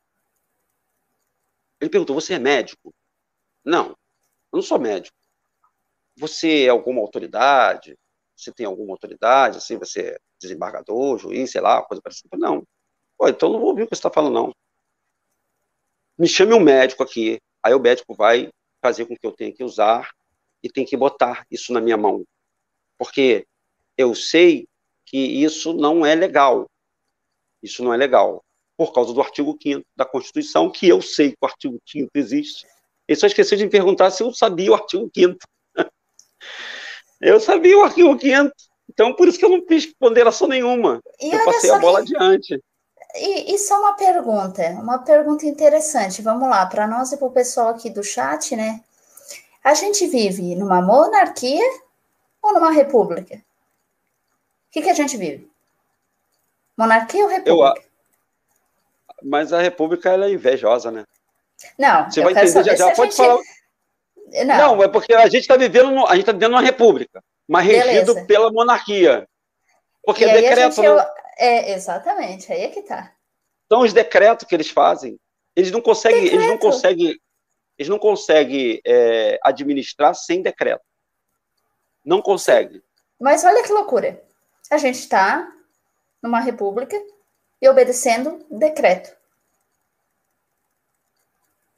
Ele perguntou, você é médico? Não, eu não sou médico. Você é alguma autoridade? Você tem alguma autoridade? Assim, você é desembargador, juiz, sei lá, coisa parecida? Não. Pô, então não vou ouvir o que você está falando, não. Me chame um médico aqui. Aí o médico vai fazer com que eu tenha que usar e tem que botar isso na minha mão. Porque eu sei que isso não é legal. Isso não é legal. Por causa do artigo quinto da Constituição, que eu sei que o artigo quinto existe. Ele só esqueceu de me perguntar se eu sabia o artigo quinto. Eu sabia o artigo quinto. Então, por isso que eu não fiz ponderação nenhuma. E eu passei a bola que... adiante. E, e só uma pergunta, uma pergunta interessante. Vamos lá, para nós e para o pessoal aqui do chat, né? A gente vive numa monarquia ou numa república? O que, que a gente vive? Monarquia ou república? Eu, mas a república ela é invejosa, né? Não, você vai entender, já, já pode gente... falar. Não. Não, é porque a gente está vivendo, no... a gente tá vivendo numa república, mas regido Beleza. pela monarquia. Porque e é decreto. Gente, eu... é, exatamente, aí é que tá. Então, os decretos que eles fazem, eles não conseguem, eles não conseguem, eles não conseguem é, administrar sem decreto. Não conseguem. Mas olha que loucura. A gente está numa república e obedecendo decreto.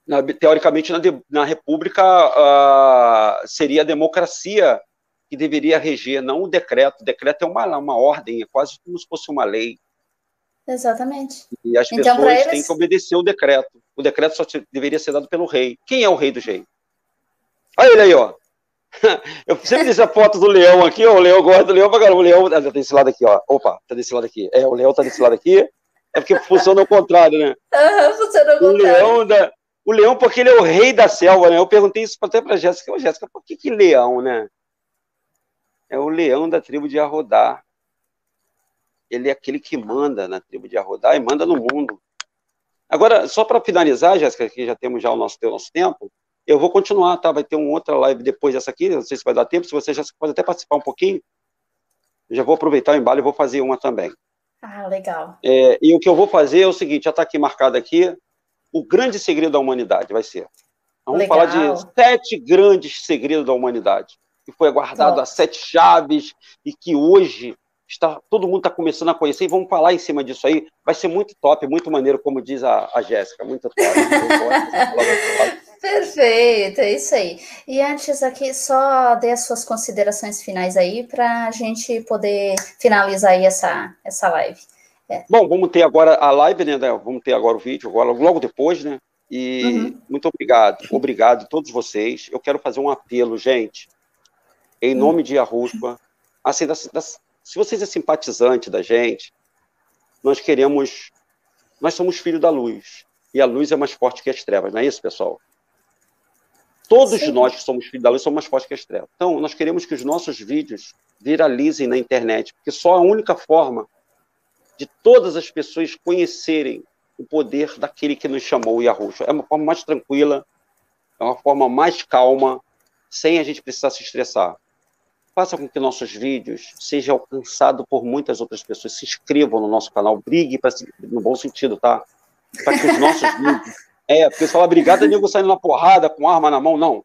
na, teoricamente, na, de, na República, uh, seria a democracia que deveria reger, não o decreto. O decreto é uma, uma ordem, é quase como se fosse uma lei. Exatamente. E as então, pessoas eles... têm que obedecer o decreto. O decreto só deveria ser dado pelo rei. Quem é o rei dos reis? Olha ele aí, ó. Eu sempre disse a foto do leão aqui, ó. O leão gosta do leão pra caramba. O leão tá desse lado aqui, ó. Opa, tá desse lado aqui. É, o leão tá desse lado aqui. É porque funciona ao contrário, né? Uhum, funciona ao o contrário. Leão da... O leão, porque ele é o rei da selva, né? Eu perguntei isso até pra Jéssica. Ô, Jéssica, por que que leão, né? É o leão da tribo de Arrodá. Ele é aquele que manda na tribo de Arrodá e manda no mundo. Agora, só para finalizar, Jéssica, que já temos já o nosso, o nosso tempo, eu vou continuar, tá? Vai ter uma outra live depois dessa aqui, não sei se vai dar tempo, se você já pode até participar um pouquinho. Eu já vou aproveitar o embalo e vou fazer uma também. Ah, legal. É, e o que eu vou fazer é o seguinte, já está aqui marcado aqui, o grande segredo da humanidade vai ser. Vamos legal. falar de sete grandes segredos da humanidade, que foi guardado Top. a sete chaves e que hoje está, todo mundo está começando a conhecer, e vamos falar em cima disso aí. Vai ser muito top, muito maneiro, como diz a, a Jéssica, muito top. Perfeito, é isso aí. E antes aqui, só dê as suas considerações finais aí, para a gente poder finalizar aí essa, essa live. É. Bom, vamos ter agora a live, né? Vamos ter agora o vídeo, agora, logo depois, né? E uhum. muito obrigado, obrigado a todos vocês. Eu quero fazer um apelo, gente, em nome uhum. de Yahushua. Assim, das, das, se vocês é simpatizante da gente, nós queremos, nós somos filhos da luz, e a luz é mais forte que as trevas, não é isso, pessoal? Todos Sim. nós que somos filhos da luz somos mais fortes que as trevas. Então, nós queremos que os nossos vídeos viralizem na internet, porque só a única forma de todas as pessoas conhecerem o poder daquele que nos chamou, o Yahushua. É uma forma mais tranquila, é uma forma mais calma, sem a gente precisar se estressar. Faça com que nossos vídeos sejam alcançados por muitas outras pessoas. Se inscrevam no nosso canal, brigue, pra, no bom sentido, tá? Para que os nossos vídeos... É, porque você fala brigada, nego saindo na porrada, com arma na mão, não.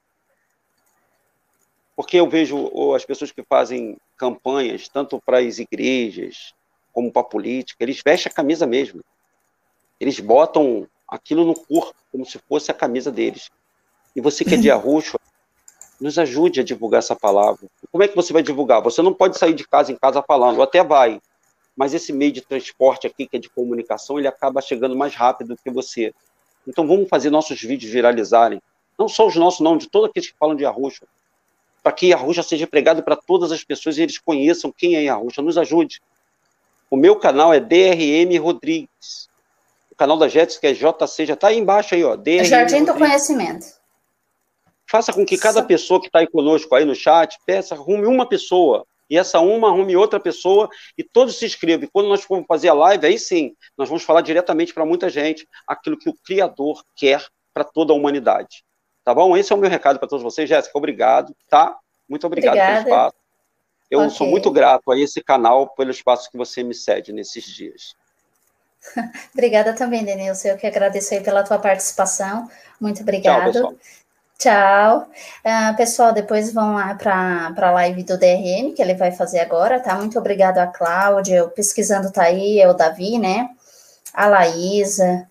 Porque eu vejo as pessoas que fazem campanhas, tanto para as igrejas, como para a política, eles vestem a camisa mesmo. Eles botam aquilo no corpo, como se fosse a camisa deles. E você que é de Yahushua, nos ajude a divulgar essa palavra. Como é que você vai divulgar? Você não pode sair de casa em casa falando, até vai, mas esse meio de transporte aqui, que é de comunicação, ele acaba chegando mais rápido do que você. Então vamos fazer nossos vídeos viralizarem. Não só os nossos, não, de todos aqueles que falam de Yahushua. Para que Yahushua seja pregado para todas as pessoas e eles conheçam quem é Yahushua. Nos ajude. O meu canal é D R M Rodrigues. O canal da Jéssica é J C, já está aí embaixo aí, ó. D R M Jardim Rodrigues. do Conhecimento. Faça com que cada pessoa que está aí conosco aí no chat, peça, arrume uma pessoa. E essa uma arrume outra pessoa e todos se inscrevam. E quando nós formos fazer a live, aí sim, nós vamos falar diretamente para muita gente aquilo que o Criador quer para toda a humanidade. Tá bom? Esse é o meu recado para todos vocês. Jéssica, obrigado, tá? Muito obrigado Obrigada. pelo espaço. Eu okay. sou muito grato a esse canal pelo espaço que você me cede nesses dias. Obrigada também, Denilson. Eu que agradeço aí pela tua participação. Muito obrigado. Tchau, pessoal. Tchau. Uh, pessoal, depois vão lá para a live do D R M, que ele vai fazer agora, tá? Muito obrigado a Cláudia, o Pesquisando tá aí, é o Davi, né? A Laísa,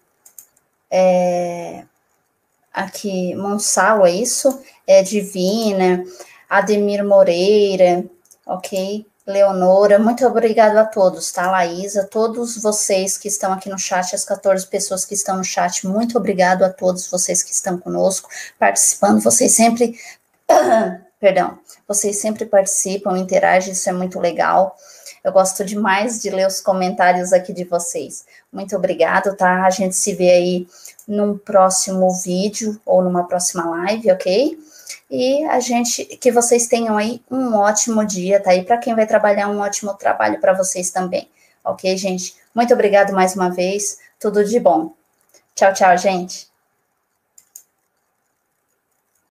é... aqui, Monsalo, é isso? É Divina, Ademir Moreira, ok? Leonora, muito obrigado a todos, tá, Laísa? Todos vocês que estão aqui no chat, as quatorze pessoas que estão no chat, muito obrigado a todos vocês que estão conosco, participando, vocês sempre, perdão, vocês sempre participam, interagem, isso é muito legal, eu gosto demais de ler os comentários aqui de vocês, muito obrigado, tá? A gente se vê aí num próximo vídeo, ou numa próxima live, ok? E a gente, que vocês tenham aí um ótimo dia, tá aí? Para quem vai trabalhar, um ótimo trabalho para vocês também, ok, gente? Muito obrigado mais uma vez, tudo de bom. Tchau, tchau, gente.